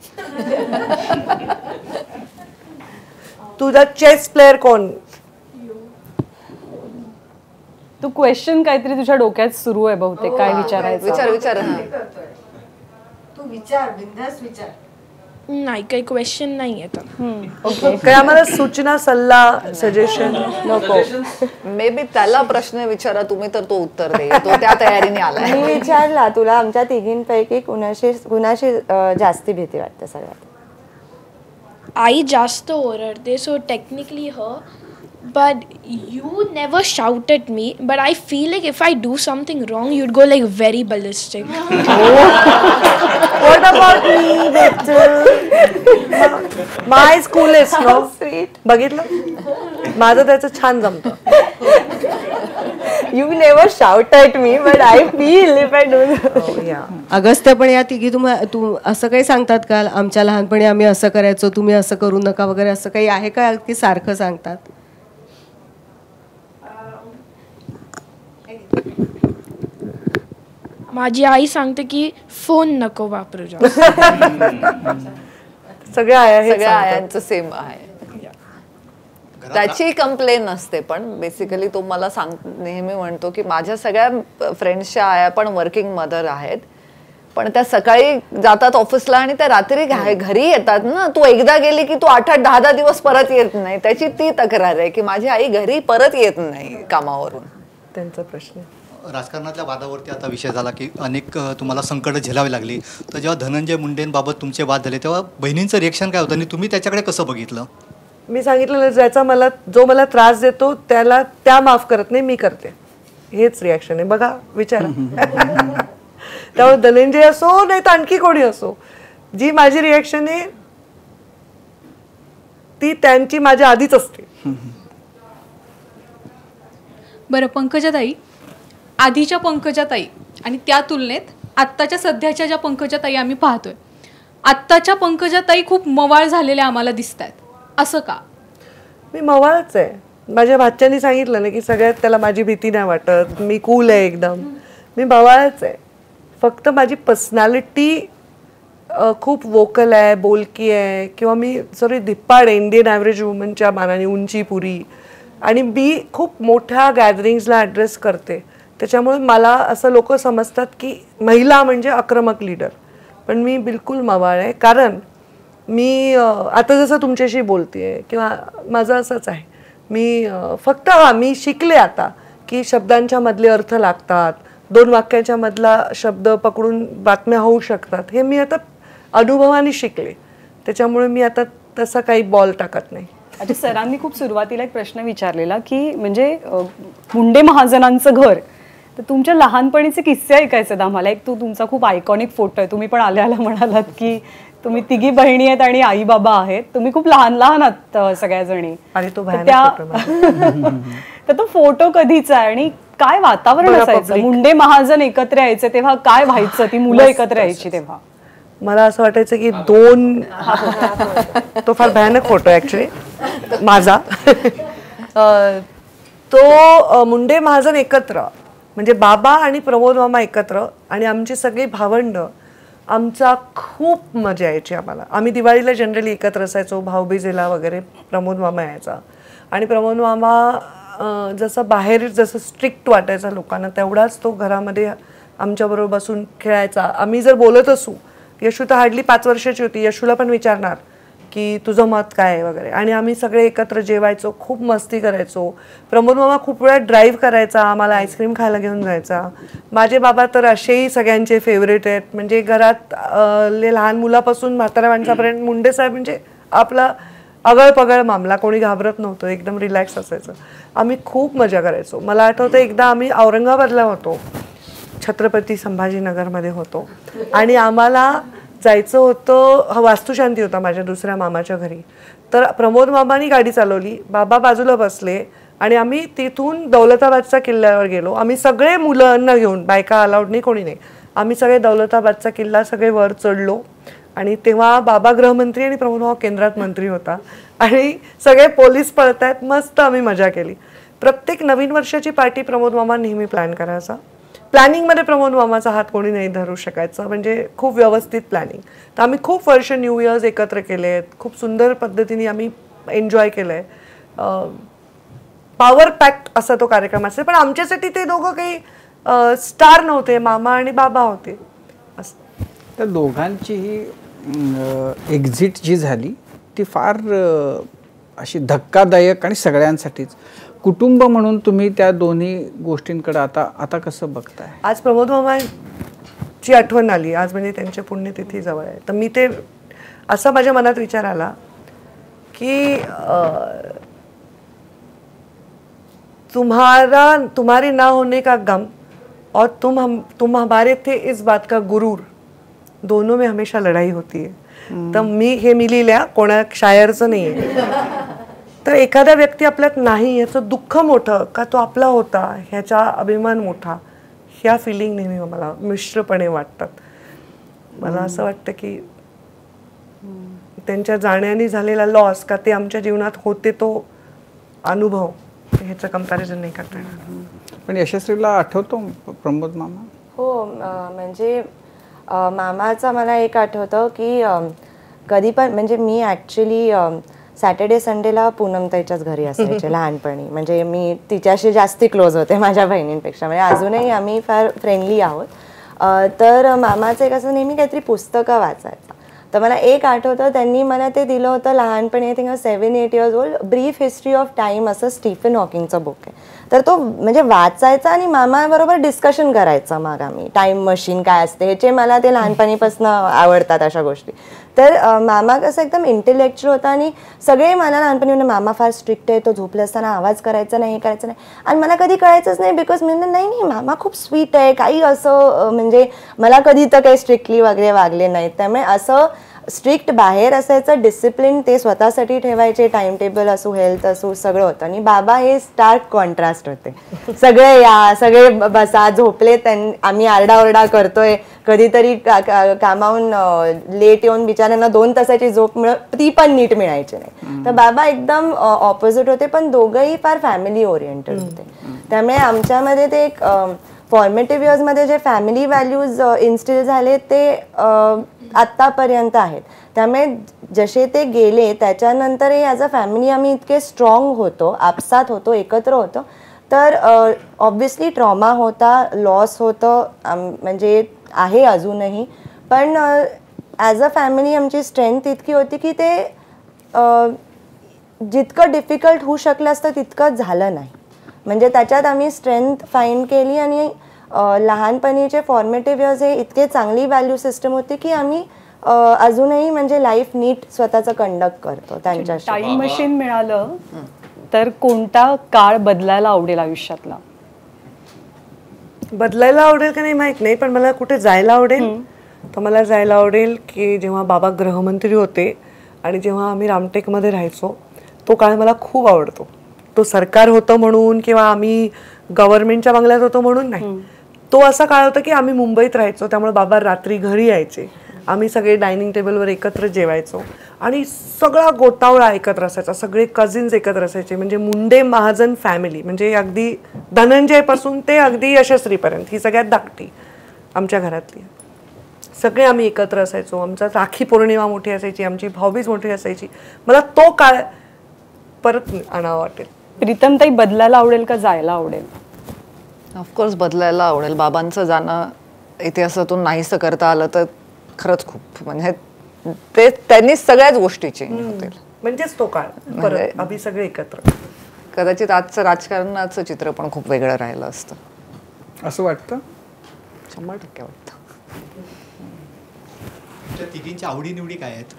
तुझा चेस प्लेअर कोण? तू क्वेश्चन काहीतरी तुझ्या डोक्यात सुरू आहे बहुतेक, काय विचारायचं? विचार. तू विचार, बिनधास्त विचार. नाही, काही क्वेश्चन नाही येत. काय आम्हाला सूचना, सल्ला, सजेशन नको? मे बी त्याला प्रश्न विचारा तुम्ही, तर तो उत्तर देईल. तो त्या तयारीने आलाय. मी विचारला, तुला आमच्या तिघींपैकी कुणाशी जास्ती भीती वाटते सगळ्यात? आई जास्त ओरडते, so technically but you never shout at me. But I feel like if I do something wrong, you'd go like very ballistic. What about me, my school is no बघितलं माझं त्याचं छान जमतं. You never shout at me but I feel if I do. Agastya पण या तिघी तू असं काही सांगतात का आमच्या लहानपणी आम्ही असं करायचो तुम्ही असं करू नका वगैरे असं काही आहे का की सारखं सांगतात? माझी आई सांगते की फोन नको वापरू जास्त. सगळ्या आयांचं सेम आहे. त्याची कंप्लेन असते पण बेसिकली तो मला नेहमी म्हणतो की माझ्या सगळ्या फ्रेंड्सच्या आया पण वर्किंग मदर आहेत पण त्या सकाळी जातात ऑफिसला आणि त्या रात्री घरी येतात ना. तू एकदा गेली की तू 8-8, 10-10 दिवस परत येत नाही. त्याची ती तक्रार आहे की माझी आई घरी परत येत नाही कामावरून. त्यांचा प्रश्न राजकारणातल्या वादावरती आता विषय झाला की अनेक तुम्हाला संकट झेलावी लागली. तर जेव्हा धनंजय मुंडेंबाबत तुमचे वाद झाले तेव्हा बहिणींचं रिएक्शन काय होतं आणि तुम्ही त्याच्याकडे कसं बघितलं? मी सांगितलं जो मला त्रास देतो त्याला त्या माफ करत नाही मी करते हेच रिॲक्शन आहे. बघा विचारा. त्यामुळे धनंजय असो नाही तर आणखी कोणी असो जी माझी रिॲक्शन आहे ती त्यांची माझ्या आधीच असते. बरं पंकजाताई, आधीच्या पंकजाताई आणि त्या तुलनेत आत्ताच्या सध्याच्या ज्या पंकजाताई आम्ही पाहतोय आत्ताच्या पंकजाताई खूप मवाळ झालेल्या आम्हाला दिसत आहेत, असं का? मी मवाळच आहे. माझ्या भाच्यानी सांगितलं ना की सगळ्यात त्याला माझी भीती नाही वाटत, मी कूल आहे एकदम. मी मवाळच आहे. फक्त माझी पर्सनॅलिटी खूप वोकल आहे, बोलकी आहे किंवा मी धिप्पाड आहे इंडियन ॲव्हरेज वुमनच्या मानाने, उंची पुरी आणि मी खूप मोठ्या गॅदरिंग्सला ॲड्रेस करते. त्याच्यामुळे मला असं लोक समजतात की महिला म्हणजे आक्रमक लीडर, पण मी बिलकुल मवाळ आहे. कारण मी आता जसं तुमच्याशी बोलते किंवा माझं असंच आहे. मी फक्त मी शिकले आता की शब्दांच्या मधले अर्थ लागतात, 2 वाक्याच्या मधला शब्द पकडून बातम्या होऊ शकतात, हे मी आता अनुभवाने शिकले. त्याच्यामुळे मी आता तसा काही बॉल टाकत नाही. अच्छा, सरांनी खूप सुरुवातीला एक प्रश्न विचारलेला की म्हणजे मुंडे महाजनांचं घर, तर तुमच्या लहानपणीचे किस्से ऐकायचे आम्हाला. एक तुमचा खूप आयकॉनिक फोटो आहे. तुम्ही पण आल्या म्हणालात की तुम्ही तिघी बहिणी आहेत आणि आई बाबा आहेत. तुम्ही खूप लहान आहात सगळ्याजणी. आणि तो तर तो फोटो कधीचा आहे आणि काय वातावरण असायचं? मुंडे महाजन एकत्र यायचे तेव्हा काय व्हायचं? ती मुलं एकत्र यायची तेव्हा मला असं वाटायचं की 2 तो फार भयानक फोटो आहे ऍक्च्युली माझा. तो मुंडे महाजन एकत्र म्हणजे बाबा आणि प्रमोद मामा एकत्र आणि आमची सगळी भावंड, आमचा खूप मजा यायची आम्हाला. आम्ही दिवाळीला जनरली एकत्र असायचो, भाऊबीजेला वगैरे प्रमोद मामा यायचा. आणि प्रमोद मामा जसं स्ट्रिक्ट वाटायचा लोकांना तेवढाच तो घरामध्ये आमच्याबरोबर बसून खेळायचा. आम्ही जर बोलत असू, यशू तर हार्डली 5 वर्षाची होती, यशूला पण विचारणार की तुझं मत काय आहे वगैरे. आणि आम्ही सगळे एकत्र जेवायचो, खूप मस्ती करायचो. प्रमोद मामा खूप वेळा ड्राईव्ह करायचा, आम्हाला आईस्क्रीम खायला घेऊन जायचा. माझे बाबा तर असेही सगळ्यांचे फेवरेट आहेत. म्हणजे घरात लहान मुलापासून म्हाताऱ्या माणसापर्यंत मुंडे साहेब म्हणजे आपला अगळपगळ मामला, कोणी घाबरत नव्हतं, एकदम रिलॅक्स असायचं. आम्ही खूप मजा करायचो. मला आठवतं एकदा आम्ही औरंगाबादला होतो, छत्रपती संभाजीनगरमध्ये होतो आणि आम्हाला जायचं होतं, वास्तुशांती होता माझ्या दुसऱ्या मामाच्या घरी. तर प्रमोद मामानी गाडी चालवली, बाबा बाजूला बसले आणि आम्ही तिथून दौलताबादच्या किल्ल्यावर गेलो. आम्ही सगळे मुलांना घेऊन, बायका अलाउड नाही, कोणी नाही, आम्ही सगळे दौलताबादचा किल्ला सगळे वर चढलो. आणि तेव्हा बाबा गृहमंत्री आणि प्रमोद मामा केंद्रात मंत्री होता आणि सगळे पोलीस पळतायत. मस्त आम्ही मजा केली. प्रत्येक नवीन वर्षाची पार्टी प्रमोद मामा नेहमी प्लॅन करायचा. प्लॅनिंगमध्ये प्रमोद मामाचा हात कोणी नाही धरू शकायचा, म्हणजे खूप व्यवस्थित प्लॅनिंग. तर आम्ही खूप वर्ष न्यू इयर्स एकत्र केले आहेत, खूप सुंदर पद्धतीने आम्ही एन्जॉय केलं आहे. पॉवर पॅक्ट असा तो कार्यक्रम असेल, पण आमच्यासाठी ते दोघं काही स्टार नव्हते, मामा आणि बाबा होते असं. तर दोघांची ही एक्झिट जी झाली ती फार अशी धक्कादायक आणि सगळ्यांसाठीच. कुटुंब म्हणून तुम्ही त्या दोन्ही गोष्टींकडे आता कसं बघताय? आज प्रमोद मामाची आठवण आली आज, म्हणजे त्यांच्या पुण्यतिथी जवळ आहे. तर मी ते असं माझ्या मनात विचार आला की तुम्हारे ना होने का गम और तुम हमारे थे इस बात का गुरूर, दोनों में हमेशा लढाई होती है. तर मी हे लिहिल्या कोणा शायरचं नाही आहे. तर एखादा व्यक्ती आपल्यात नाही याचं दुःख मोठं का तो आपला होता ह्याचा अभिमान मोठा, ह्या फिलिंग नेहमी मला मिश्रपणे वाटतात. मला असं वाटतं की त्यांच्या जाण्याने झालेला लॉस का ते आमच्या जीवनात होते तो अनुभव, ह्याचं कंपॅरिझन नाही करता येणार. पण यशस्वीला आठवतो प्रमोद मामा? हो, म्हणजे मामाचा मला एक आठवतं की कधी पण म्हणजे मी ॲक्च्युली सॅटर्डे संडेला पूनमताईच्याच घरी असायचे लहानपणी. म्हणजे मी तिच्याशी जास्ती क्लोज होते माझ्या बहिणींपेक्षा, म्हणजे अजूनही आम्ही फार फ्रेंडली आहोत. तर मामाचं एक असं नेहमी काहीतरी पुस्तकं वाचायचं. तर मला एक आठवतं त्यांनी मला ते दिलं होतं लहानपणी, I think 7-8 years old, brief history of time असं स्टीफन हॉकिंगचं बुक आहे. तर तो म्हणजे वाचायचा आणि मामाबरोबर डिस्कशन करायचं. मग आम्ही टाईम मशीन काय असते ह्याचे मला ते लहानपणीपासून आवडतात अशा गोष्टी. तर मामा कसं एकदम इंटेलेक्च्युअल होता आणि सगळे मला लहानपणी म्हणजे मामा फार स्ट्रिक्ट आहे, तो झोपले असताना आवाज करायचा नाही, हे करायचं नाही. आणि मला कधी कळायचंच नाही बिकॉज मी नाही मामा खूप स्वीट आहे, काही असं म्हणजे मला कधी तर काही स्ट्रिक्टली वगैरे वागले नाहीत. त्यामुळे असं स्ट्रिक्ट बाहेर असायचं, डिसिप्लिन ते स्वतःसाठी ठेवायचे, टाइम टेबल असो, हेल्थ असो, सगळं होतं. आणि बाबा हे स्टार्क कॉन्ट्रास्ट होते. सगळे या, सगळे बसा, झोपले, आम्ही आरडाओरडा करतोय, कधीतरी कामावून लेट येऊन बिचाऱ्यांना 2 तासाची झोप ती पण नीट मिळायची नाही. तर बाबा एकदम ऑपोजिट होते, पण दोघंही फार फॅमिली ओरिएंटेड होते. त्यामुळे आमच्यामध्ये ते एक फॉर्मेटिव्ह इयर्समध्ये जे फॅमिली व्हॅल्यूज इन्स्टिल झाले ते आत्तापर्यंत आहेत. त्यामुळे जसे ते गेले त्याच्यानंतरही ॲज अ फॅमिली आम्ही इतके स्ट्रॉंग होतो, आपसात होतो, एकत्र होतो. तर ऑब्व्हियसली ट्रॉमा होता, लॉस होतं, म्हणजे आहे अजूनही. पण ॲज अ फॅमिली आमची स्ट्रेंथ इतकी होती की ते जितकं डिफिकल्ट होऊ शकलं असतं तितकं झालं नाही. म्हणजे त्याच्यात आम्ही स्ट्रेंथ फाईंड केली आणि लहानपणीचे फॉर्मेटिव्ह इयर्स हे इतके चांगली व्हॅल्यू सिस्टम होती की आम्ही अजूनही म्हणजे लाईफ नीट स्वतःचं कंडक्ट करतो त्यांच्याशी. टाइम मशीन मिळालं तर कोणता काळ बदलायला आवडेल आयुष्यातला? बदलायला आवडेल का नाही माहित नाही, पण मला कुठे जायला आवडेल. तर मला जायला आवडेल की जेव्हा बाबा गृहमंत्री होते आणि जेव्हा आम्ही रामटेकमध्ये राहायचो, तो काळ मला खूप आवडतो. तो सरकार होतं म्हणून किंवा आम्ही गव्हर्नमेंटच्या बंगल्यात होतो म्हणून नाही, तो असा काळ होता की आम्ही मुंबईत राहायचो, त्यामुळे बाबा रात्री घरी यायचे, आम्ही सगळे डायनिंग टेबलवर एकत्र जेवायचो आणि सगळा गोटावळा एकत्र असायचा, सगळे कझिन्स एकत्र असायचे. म्हणजे मुंडे महाजन फॅमिली, म्हणजे अगदी धनंजयपासून ते अगदी यशस्वीपर्यंत ही सगळ्यात धाकटी आमच्या घरातली. सगळे आम्ही एकत्र असायचो. आमचा राखी पौर्णिमा मोठी असायची, आमची भाऊबीज मोठी असायची. मला तो काळ परत आणावा वाटेल. प्रीतमताई, बदलायला आवडेल का जायला आवडेल? ऑफकोर्स बदलायला आवडेल. बाबांचं जाणं इतिहासातून नाहीसं करता आलं तर खरंच खूप, म्हणजे ते त्यांनी सगळ्याच गोष्टी चेंज होतील. म्हणजेच तो काळ परत आम्ही सगळे एकत्र. कदाचित आजचं राजकारणाचं चित्र पण खूप वेगळं राहिलं असतं असं वाटतं. 100% वाटतं. त्या तिघींच्या आवडीनिवडी काय आहेत?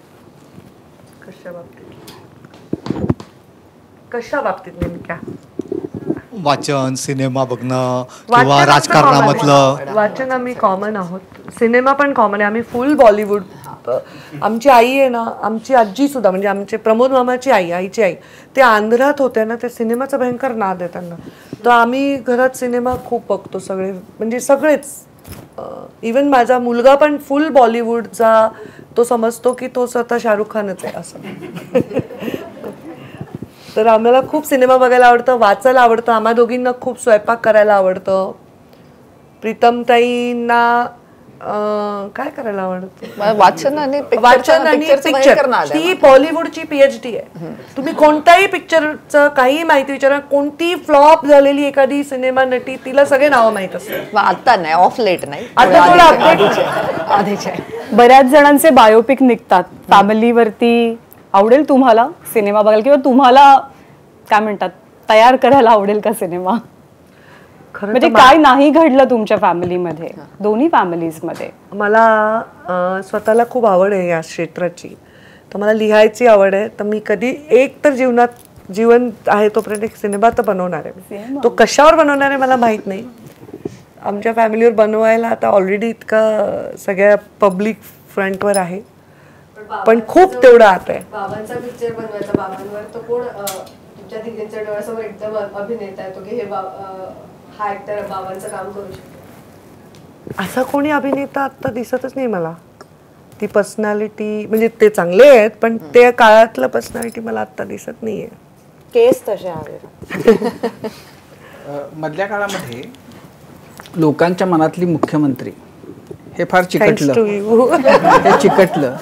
कशा बाबतीत नेमक्या? वाचन, सिनेमा बघणं किंवा राजकारणामधलं? वाचन आम्ही कॉमन आहोत, सिनेमा पण कॉमन आहे. आम्ही फुल बॉलिवूड. आमची आई आहे ना, आमची आजी सुद्धा, म्हणजे आमचे प्रमोद मामाची आई, आईची आई, ते आंध्रात होत्या ना, ते सिनेमाचा भयंकर नाद आहे त्यांना. तर आम्ही घरात सिनेमा खूप बघतो सगळे, म्हणजे सगळेच. इवन माझा मुलगा पण फुल बॉलिवूडचा, तो समजतो की तो स्वतः शाहरुख खानच आहे असं. तर आम्हाला खूप सिनेमा बघायला आवडतं, वाचायला आवडतं. आम्हा दोघींना खूप स्वयंपाक करायला आवडतं. प्रीतमताईंना काय करायला आवडतं? वाचन आणि पिक्चर. ती बॉलिवूडची PhD आहे. तुम्ही कोणत्याही पिक्चरचं काही माहिती विचारा, कोणती फ्लॉप झालेली एखादी सिनेमा नटी, तिला सगळे नावं माहित असतात. आता नाही, ऑफ लेट नाही, आता थोडं अपडेट. बऱ्याच जणांचे बायोपिक निघतात फॅमिलीवरती. आवडेल तुम्हाला सिनेमा बघायला, किंवा तुम्हाला काय म्हणतात तयार करायला आवडेल का सिनेमा? म्हणजे काय नाही घडलं तुमच्या फॅमिलीमध्ये, दोन्ही फॅमिलीज मध्ये? मला स्वतःला खूप आवड आहे या क्षेत्राची, तर मला लिहायची आवड आहे. तर मी कधी एक तर जीवनात जीवन आहे तोपर्यंत एक सिनेमा तर बनवणार आहे. तो कशावर बनवणार आहे मला माहित नाही. आमच्या फॅमिलीवर बनवायला आता ऑलरेडी इतका सगळ्या पब्लिक फ्रंटवर आहे, पण खूप तेवढं आत आहे. बाबांचा पिक्चर बनवायचा बाबांवर, तर कोण तुमच्या तिघांच्या डोळ्यासमोर एकदम अभिनेता येतो की हे हा ऍक्टर बाबांचं काम करू शकतो? असा कोणी अभिनेता आता दिसतच नाही मला. ती पर्सनॅलिटी म्हणजे ते चांगले आहेत, पण त्या काळातलं पर्सनॅलिटी मला आता दिसत नाहीये. केस तसे हवे. मधल्या काळामध्ये लोकांच्या मनातली मुख्यमंत्री हे फार Thanks to चिकटलं. you. हे चिकटलं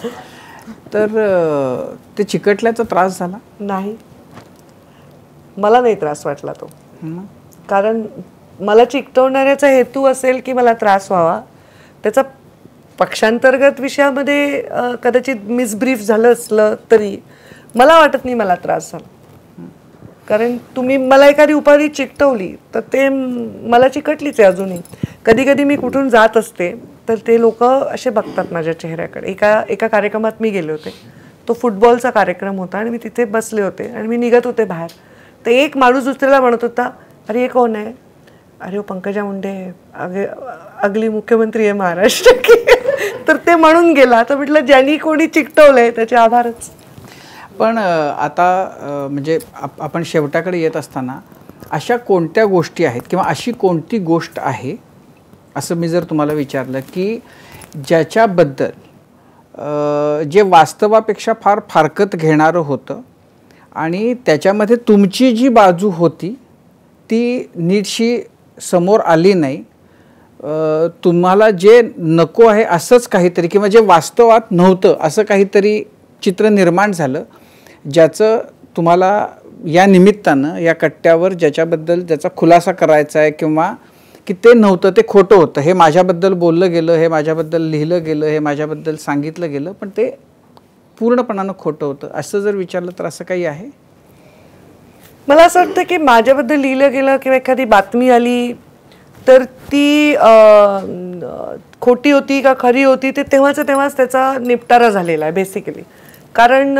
तर ते चिकटल्याचा त्रास झाला नाही, मला नाही त्रास वाटला तो. कारण मला चिकटवणाऱ्याचा हेतू असेल की मला त्रास व्हावा, त्याचा पक्षांतर्गत विषयामध्ये कदाचित मिसब्रीफ झालं असलं तरी मला वाटत नाही मला त्रास झाला. कारण तुम्ही मला एखादी उपाधी चिकटवली तर ते मला चिकटलीच आहे अजूनही. कधी कधी मी कुठून जात असते तर ते लोक असे बघतात माझ्या चेहऱ्याकडे. एका कार्यक्रमात मी गेले होते, तो फुटबॉलचा कार्यक्रम होता आणि मी तिथे बसले होते आणि मी निघत होते बाहेर, तर एक माणूस दुसऱ्याला म्हणत होता, अरे हे कोण आहे? अरे हो पंकजा मुंडे, अगली मुख्यमंत्री आहे महाराष्ट्र की. तर ते म्हणून गेला. तर म्हटलं ज्यांनी कोणी चिकटवलंय त्याचे आभारच. पण आता म्हणजे आपण शेवटाकडे येत असताना अशा कोणत्या गोष्टी आहेत किंवा अशी कोणती गोष्ट आहे असं मी जर तुम्हाला विचारलं की ज्याच्याबद्दल जे वास्तवापेक्षा फार फारकत घेणारं होतं आणि त्याच्यामध्ये तुमची जी बाजू होती ती नीटशी समोर आली नाही, तुम्हाला जे नको आहे असंच काहीतरी किंवा जे वास्तवात नव्हतं असं काहीतरी चित्र निर्माण झालं, ज्याचं तुम्हाला या निमित्तानं या कट्ट्यावर ज्याच्याबद्दल ज्याचा खुलासा करायचा आहे किंवा की ते नव्हतं, ते खोटं होतं, हे माझ्याबद्दल बोललं गेलं, हे माझ्याबद्दल लिहिलं गेलं, हे माझ्याबद्दल सांगितलं गेलं, पण ते पूर्णपणानं खोटं होतं, असं जर विचारलं तर असं काही आहे? मला असं वाटतं की माझ्याबद्दल लिहिलं गेलं किंवा एखादी बातमी आली तर ती खोटी होती का खरी होती ते तेव्हाच त्याचा निपटारा झालेला आहे बेसिकली. कारण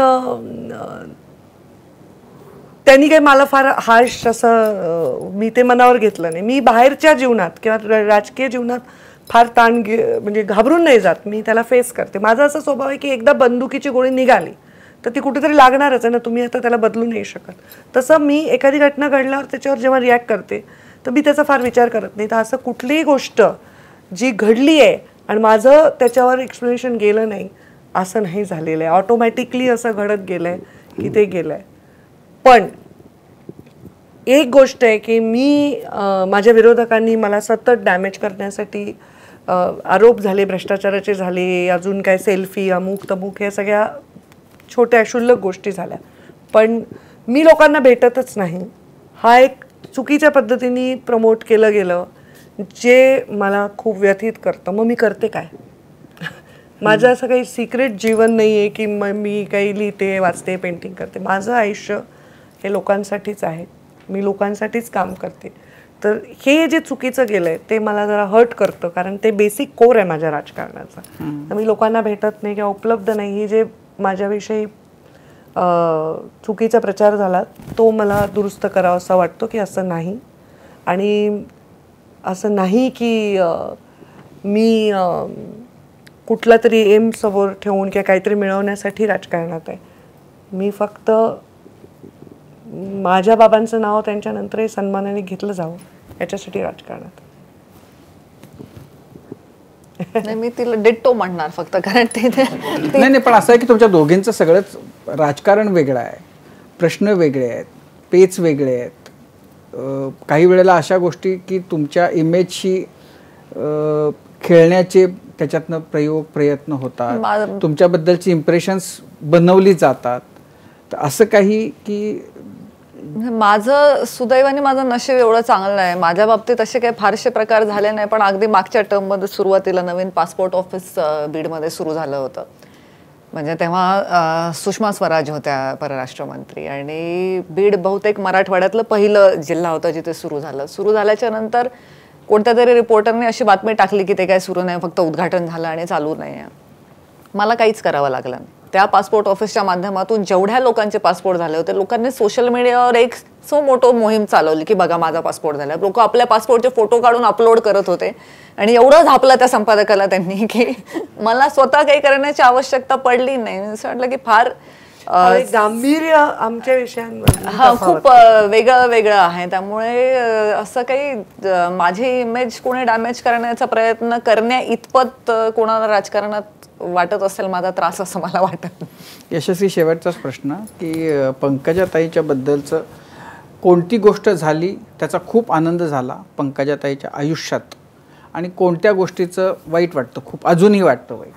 त्यांनी काही मला फार हार्श असं मी ते मनावर घेतलं नाही. मी बाहेरच्या जीवनात किंवा राजकीय जीवनात फार म्हणजे घाबरून नाही जात, मी त्याला फेस करते. माझा असा स्वभाव आहे की एकदा बंदुकीची गोळी निघाली तर ती कुठेतरी लागणारच आहे ना, तुम्ही आता त्याला बदलू नाही शकत. तसं मी एखादी घटना घडल्यावर त्याच्यावर जेव्हा रिॲक्ट करते तर मी त्याचा फार विचार करत नाही. तर असं कुठलीही गोष्ट जी घडली आहे आणि माझं त्याच्यावर एक्सप्लेनेशन गेलं नाही असं नाही झालेलं आहे. ऑटोमॅटिकली असं घडत गेलं आहे की ते गेलं आहे. पण एक गोष्ट आहे की मी माझ्या विरोधकांनी मला सतत डॅमेज करण्यासाठी आरोप झाले, भ्रष्टाचाराचे झाले, अजून काय सेल्फी अमुक तमुक हे सगळ्या छोट्या क्षुल्लक गोष्टी झाल्या. पण मी लोकांना भेटतच नाही, हा एक चुकीच्या पद्धतीने प्रमोट केलं गेलं जे मला खूप व्यथित करतं. मग मी करते काय? माझं असं काही सिक्रेट जीवन नाही आहे की मी काही लिहिते, वाचते, पेंटिंग करते. माझं आयुष्य हे लोकांसाठीच आहे, मी लोकांसाठीच काम करते. तर हे जे चुकीचं गेलं आहे ते मला जरा हर्ट करतं, कारण ते बेसिक कोर आहे माझ्या राजकारणाचा. तर मी लोकांना भेटत नाही किंवा उपलब्ध नाही, हे जे माझ्याविषयी चुकीचा प्रचार झाला तो मला दुरुस्त करावा असं वाटतो की असं नाही. आणि असं नाही की मी कुठला तरी एम समोर ठेवून किंवा काहीतरी मिळवण्यासाठी राजकारणात आहे. मी फक्त माझ्या बाबांचं नाव त्यांच्यानंतरही सन्मानाने घेतलं जावं याच्यासाठी राजकारणात. नाही, मी तिला डिट्टो म्हणणार फक्त, कारण ते नाही पण असं आहे की तुमच्या दोघींचं सगळंच राजकारण वेगळं आहे, प्रश्न वेगळे आहेत, पेच वेगळे आहेत. काही वेळेला अशा गोष्टी की तुमच्या इमेजशी खेळण्याचे त्याच्यातनं प्रयत्न होतात, तुमच्याबद्दलची इम्प्रेशन्स बनवली जातात. तर असं काही की माझं सुदैवाने माझं नशीब एवढं चांगलं आहे, माझ्या बाबतीत असे काही फारसे प्रकार झाले नाही. पण अगदी मागच्या टर्ममध्ये सुरुवातीला नवीन पासपोर्ट ऑफिस बीडमध्ये सुरू झालं होतं. म्हणजे तेव्हा सुषमा स्वराज होत्या परराष्ट्र मंत्री, आणि बीड बहुतेक मराठवाड्यातलं पहिलं जिल्हा होता जिथे सुरू झालं. सुरू झाल्याच्या नंतर कोणत्या तरी रिपोर्टरने अशी बातमी टाकली की ते काय सुरू नाही, फक्त उद्घाटन झालं आणि चालू नाही आहे. मला काहीच करावं लागलं नाही. त्या पासपोर्ट ऑफिसच्या माध्यमातून जेवढ्या लोकांचे पासपोर्ट झाले होते, लोकांनी सोशल मीडियावर एक सो मोठं मोहीम चालवली की बघा माझा पासपोर्ट झाला. लोक आपल्या पासपोर्टचे फोटो काढून अपलोड करत होते आणि एवढं झापलं त्या संपादकाला त्यांनी की मला स्वतः काही करण्याची आवश्यकता पडली नाही. असं वाटलं की फार गांभीर्य आमच्या विषयांवर हा खूप वेगळं वेगळं आहे. त्यामुळे असं काही माझी इमेज कोणी डॅमेज करण्याचा प्रयत्न करण्या इतपत कोणाला राजकारणात वाटत असेल माझा त्रास असं मला वाटत. यशस्वी, शेवटचाच प्रश्न की पंकजाताईच्या बद्दलचं कोणती गोष्ट झाली त्याचा खूप आनंद झाला पंकजाताईच्या आयुष्यात आणि कोणत्या गोष्टीचं वाईट वाटतं, खूप अजूनही वाटतं वाईट?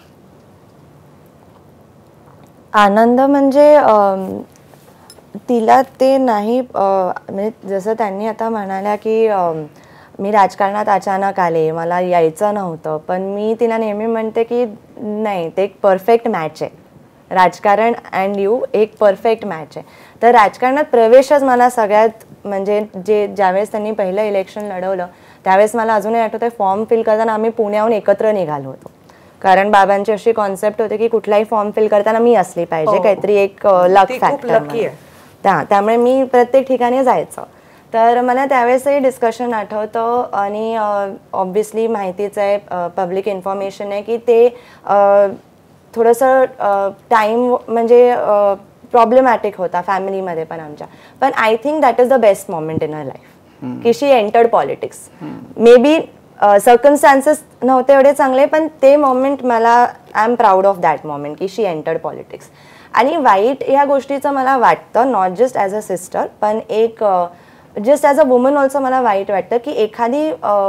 आनंद म्हणजे तिला ते नाही म्हणजे जसं त्यांनी आता म्हणाल्या की मी राजकारणात अचानक आले, मला यायचं नव्हतं, पण मी तिला नेहमी म्हणते की नाही, ते एक परफेक्ट मॅच आहे. राजकारण अँड यू एक परफेक्ट मॅच आहे. तर राजकारणात प्रवेशच मला सगळ्यात म्हणजे ज्यावेळेस त्यांनी पहिलं इलेक्शन लढवलं त्यावेळेस मला अजूनही आठवतं फॉर्म फिल करताना आम्ही पुण्याहून एकत्र निघालो होतो. कारण बाबांची अशी कॉन्सेप्ट होती की कुठलाही फॉर्म फिल करताना मी असली पाहिजे, काहीतरी एक लक फॅक्टर. त्यामुळे मी प्रत्येक ठिकाणी जायचं. तर मला त्यावेळेसही डिस्कशन आठवतं आणि ऑब्व्हियसली माहितीच आहे, पब्लिक इन्फॉर्मेशन आहे की ते थोडंसं टाईम म्हणजे प्रॉब्लेमॅटिक होता फॅमिलीमध्ये पण आमच्या. पण I think that is the best moment in our life की she entered politics. Maybe circumstances नव्हते एवढे चांगले, पण ते मोमेंट मला I am proud of that moment की शी एंटर्ड पॉलिटिक्स. आणि वाईट या गोष्टीचं मला वाटतं not just as a sister, पण एक just as a woman also मला वाईट वाटतं की एखादी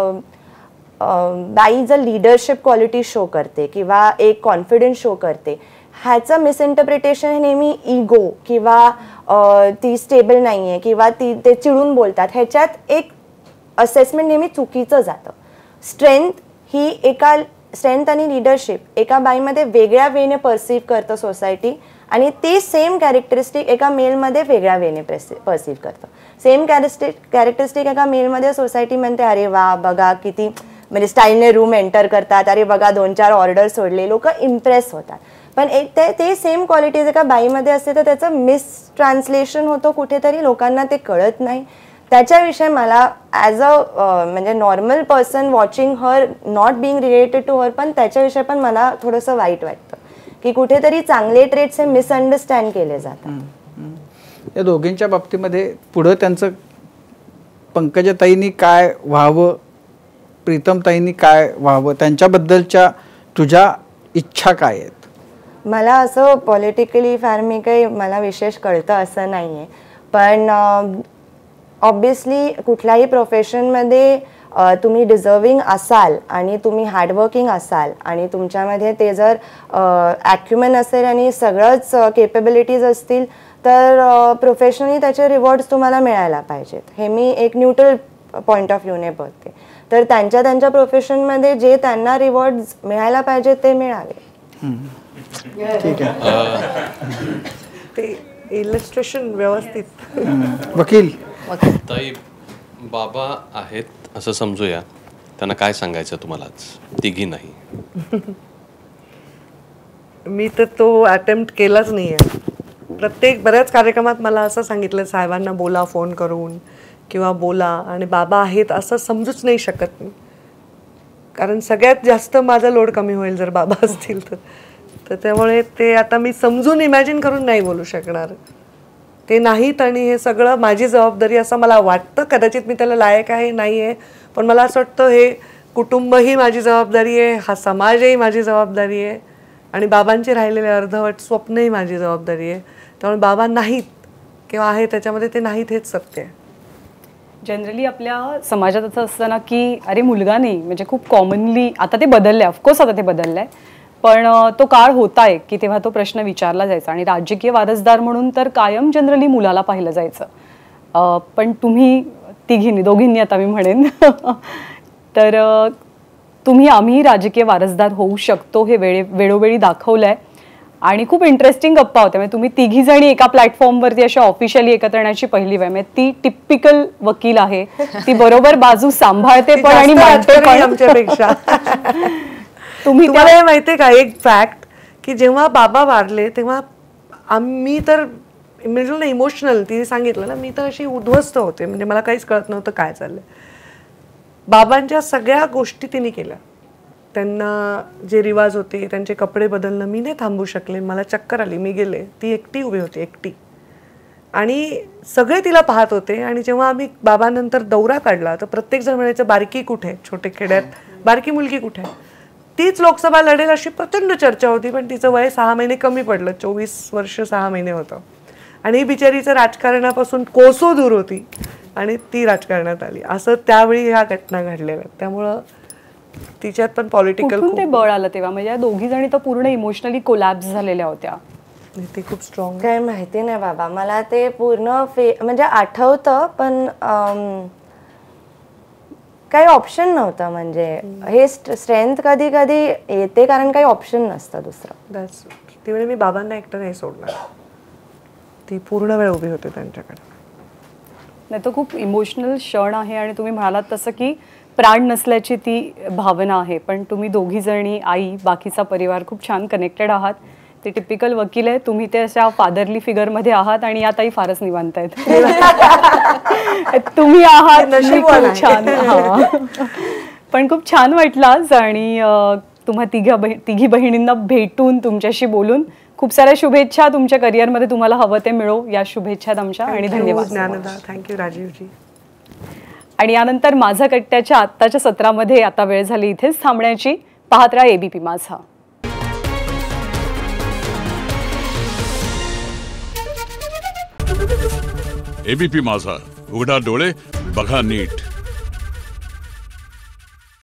बाई जर लिडरशिप क्वालिटी शो करते किंवा एक कॉन्फिडन्स शो करते, ह्याचं मिसइंटरप्रिटेशन हे नेहमी इगो किंवा ती स्टेबल नाही आहे किंवा ते चिडून बोलतात, ह्याच्यात एक असेसमेंट नेहमी चुकीचं जातं. स्ट्रेंथ आणि लिडरशिप एका बाईमध्ये वेगळ्या वेने परसिव्ह करतं सोसायटी आणि ते सेम कॅरेक्टरिस्टिक एका मेलमध्ये वेगळ्या वेने परसिव्ह करतं. सेम कॅरेक्टरिस्टिक एका मेलमध्ये सोसायटी म्हणते अरे वा बघा किती म्हणजे स्टाईलने रूम एंटर करतात, अरे बघा 2-4 ऑर्डर सोडले, लोक इम्प्रेस होतात. पण ते सेम क्वालिटीज एका बाईमध्ये असते तर त्याचं मिसट्रान्सलेशन होतं कुठेतरी, लोकांना ते कळत नाही. त्याच्याविषयी मला ॲज अ म्हणजे normal person watching her, not being related to her, पण त्याच्याविषयी पण मला थोडंसं वाईट वाटतं की कुठेतरी चांगले ट्रेट्स हे मिसअंडरस्टँड केले जातात. या दोघींच्या बाबतीमध्ये पुढं त्यांचं पंकजाताईंनी काय व्हावं, प्रीतमताईंनी काय व्हावं, त्यांच्याबद्दलच्या तुझ्या इच्छा काय आहेत? मला असं पॉलिटिकली फार मी काही मला विशेष कळतं असं नाही आहे, पण ऑब्व्हियसली कुठल्याही प्रोफेशनमध्ये तुम्ही डिझर्विंग असाल आणि तुम्ही हार्डवर्किंग असाल आणि तुमच्यामध्ये ते जर ॲक्युमेन असेल आणि सगळंच केपेबिलिटीज असतील तर प्रोफेशनली त्याचे रिवॉर्ड्स तुम्हाला मिळायला पाहिजेत. हे मी एक न्यूट्रल पॉईंट ऑफ व्ह्यूने बघते. तर त्यांच्या प्रोफेशनमध्ये जे त्यांना रिवॉर्ड्स मिळायला पाहिजेत ते मिळावे. ठीक आहे. ते इलस्ट्रेशन व्यवस्थित. वकील ताई, बाबा आहेत असं समजूया, त्यांना काय सांगायचं तुम्हाला तिघी नाही? मी तर तो अटेम्प्ट केलाच नाही आहे. बऱ्याच कार्यक्रमात मला असं सांगितलं साहेबांना बोला फोन करून किंवा बोला, आणि बाबा आहेत असं समजूच नाही शकत मी, कारण सगळ्यात जास्त माझा लोड कमी होईल जर बाबा असतील तर त्यामुळे ते आता मी समजून इमॅजिन करून नाही बोलू शकणार. ते नाहीत आणि हे सगळं माझी जबाबदारी असं मला वाटतं. कदाचित मी त्याला लायक आहे नाही आहे, पण मला असं वाटतं हे कुटुंबही माझी जबाबदारी आहे, हा समाजही माझी जबाबदारी आहे आणि बाबांचे राहिलेले अर्धवट स्वप्नही माझी जबाबदारी आहे. त्यामुळे बाबा नाहीत किंवा आहे त्याच्यामध्ये ते नाहीत हेच सत्य आहे. जनरली आपल्या समाजात असं असतं ना की अरे मुलगा नाही, म्हणजे खूप कॉमनली आता ते बदललं आहे, ऑफकोर्स आता ते बदललं आहे, पण तो काळ होता आहे की तेव्हा तो प्रश्न विचारला जायचा आणि राजकीय वारसदार म्हणून तर कायम जनरली मुलाला पाहिलं जायचं. पण तुम्ही दोघींनी आता मी म्हणेन तर आम्ही राजकीय वारसदार होऊ शकतो हे वेळोवेळी दाखवलं आहे आणि खूप इंटरेस्टिंग गप्पा होत्या. म्हणजे तुम्ही तिघी जणी एका प्लॅटफॉर्मवरती अशा ऑफिशियली एकत्र येण्याची पहिली वेळ. म्हणजे ती टिपिकल वकील आहे, ती बरोबर बाजू सांभाळते पण आणि मांडते पण आमच्यापेक्षा. तुम्हाला हे माहितीये का एक फॅक्ट की जेव्हा बाबा वारले तेव्हा आम्ही तर म्हणजे इमोशनल, तिने सांगितलं ना, मी तर अशी उद्ध्वस्त होते, म्हणजे मला काहीच कळत नव्हतं काय चाललंय. बाबांच्या सगळ्या गोष्टी तिने केल्या. त्यांना जे रिवाज होते, त्यांचे कपडे बदलणं मी नाही थांबू शकले, मला चक्कर आली, मी गेले. ती एकटी उभी होती, एकटी, आणि सगळे तिला पाहत होते. आणि जेव्हा आम्ही बाबांनंतर दौरा काढला तर प्रत्येकजण म्हणायचं बारकी कुठे, छोटे खेड्यात बारकी मुलगी कुठे. तीच लोकसभा लढेल अशी प्रचंड चर्चा होती, पण तिचं वय 6 महिने कमी पडलं, 24 वर्ष 6 महिने होतं. आणि ही बिचारीचं राजकारणापासून कोसो दूर होती आणि ती राजकारणात आली. असं त्यावेळी ह्या घटना घडलेल्या. त्यामुळं तिच्यात पण पॉलिटिकल कुठून ते बळ आलं तेव्हा, म्हणजे या दोघी जणी तर पूर्ण इमोशनली कोलॅप्स झालेल्या होत्या. ती खूप स्ट्रॉंग. काय माहिती नाही बाबा, मला ते पूर्ण म्हणजे आठवतं, पण काही ऑप्शन नव्हतं. म्हणजे हे स्ट्रेंथ कधी कधी येते कारण काही ऑप्शन नसतं दुसरं. ती वेळी मी बाबांना एकटं नाही सोडणार, ती पूर्ण वेळ उभी होते त्यांच्याकडे. नाही, तो खूप इमोशनल क्षण आहे. आणि तुम्ही म्हणालात तसं की प्राण नसल्याची ती भावना आहे, पण तुम्ही दोघी जणी, आई, बाकीचा परिवार खूप छान कनेक्टेड आहात. ते टिपिकल वकील आहे, तुम्ही ते अशा फादरली फिगरमध्ये आहात, आणि यातही फारच निवांत आहेत. तुम्ही आहात खूप छान. पण खूप छान वाटलं आज, आणि तुम्हा तिघी बहिणींना भेटून, तुमच्याशी बोलून खूप साऱ्या शुभेच्छा. तुमच्या करिअरमध्ये तुम्हाला हवं ते मिळो, या शुभेच्छा आमच्या, आणि धन्यवाद. ज्ञानदा, थँक्यू राजीवजी. आणि यानंतर माझा कट्ट्याच्या आत्ताच्या सत्रामध्ये आता वेळ झाली इथेच थांबण्याची. पाहत राहा ABP माझा. ABP माझा, उघडा डोळे बघा नीट.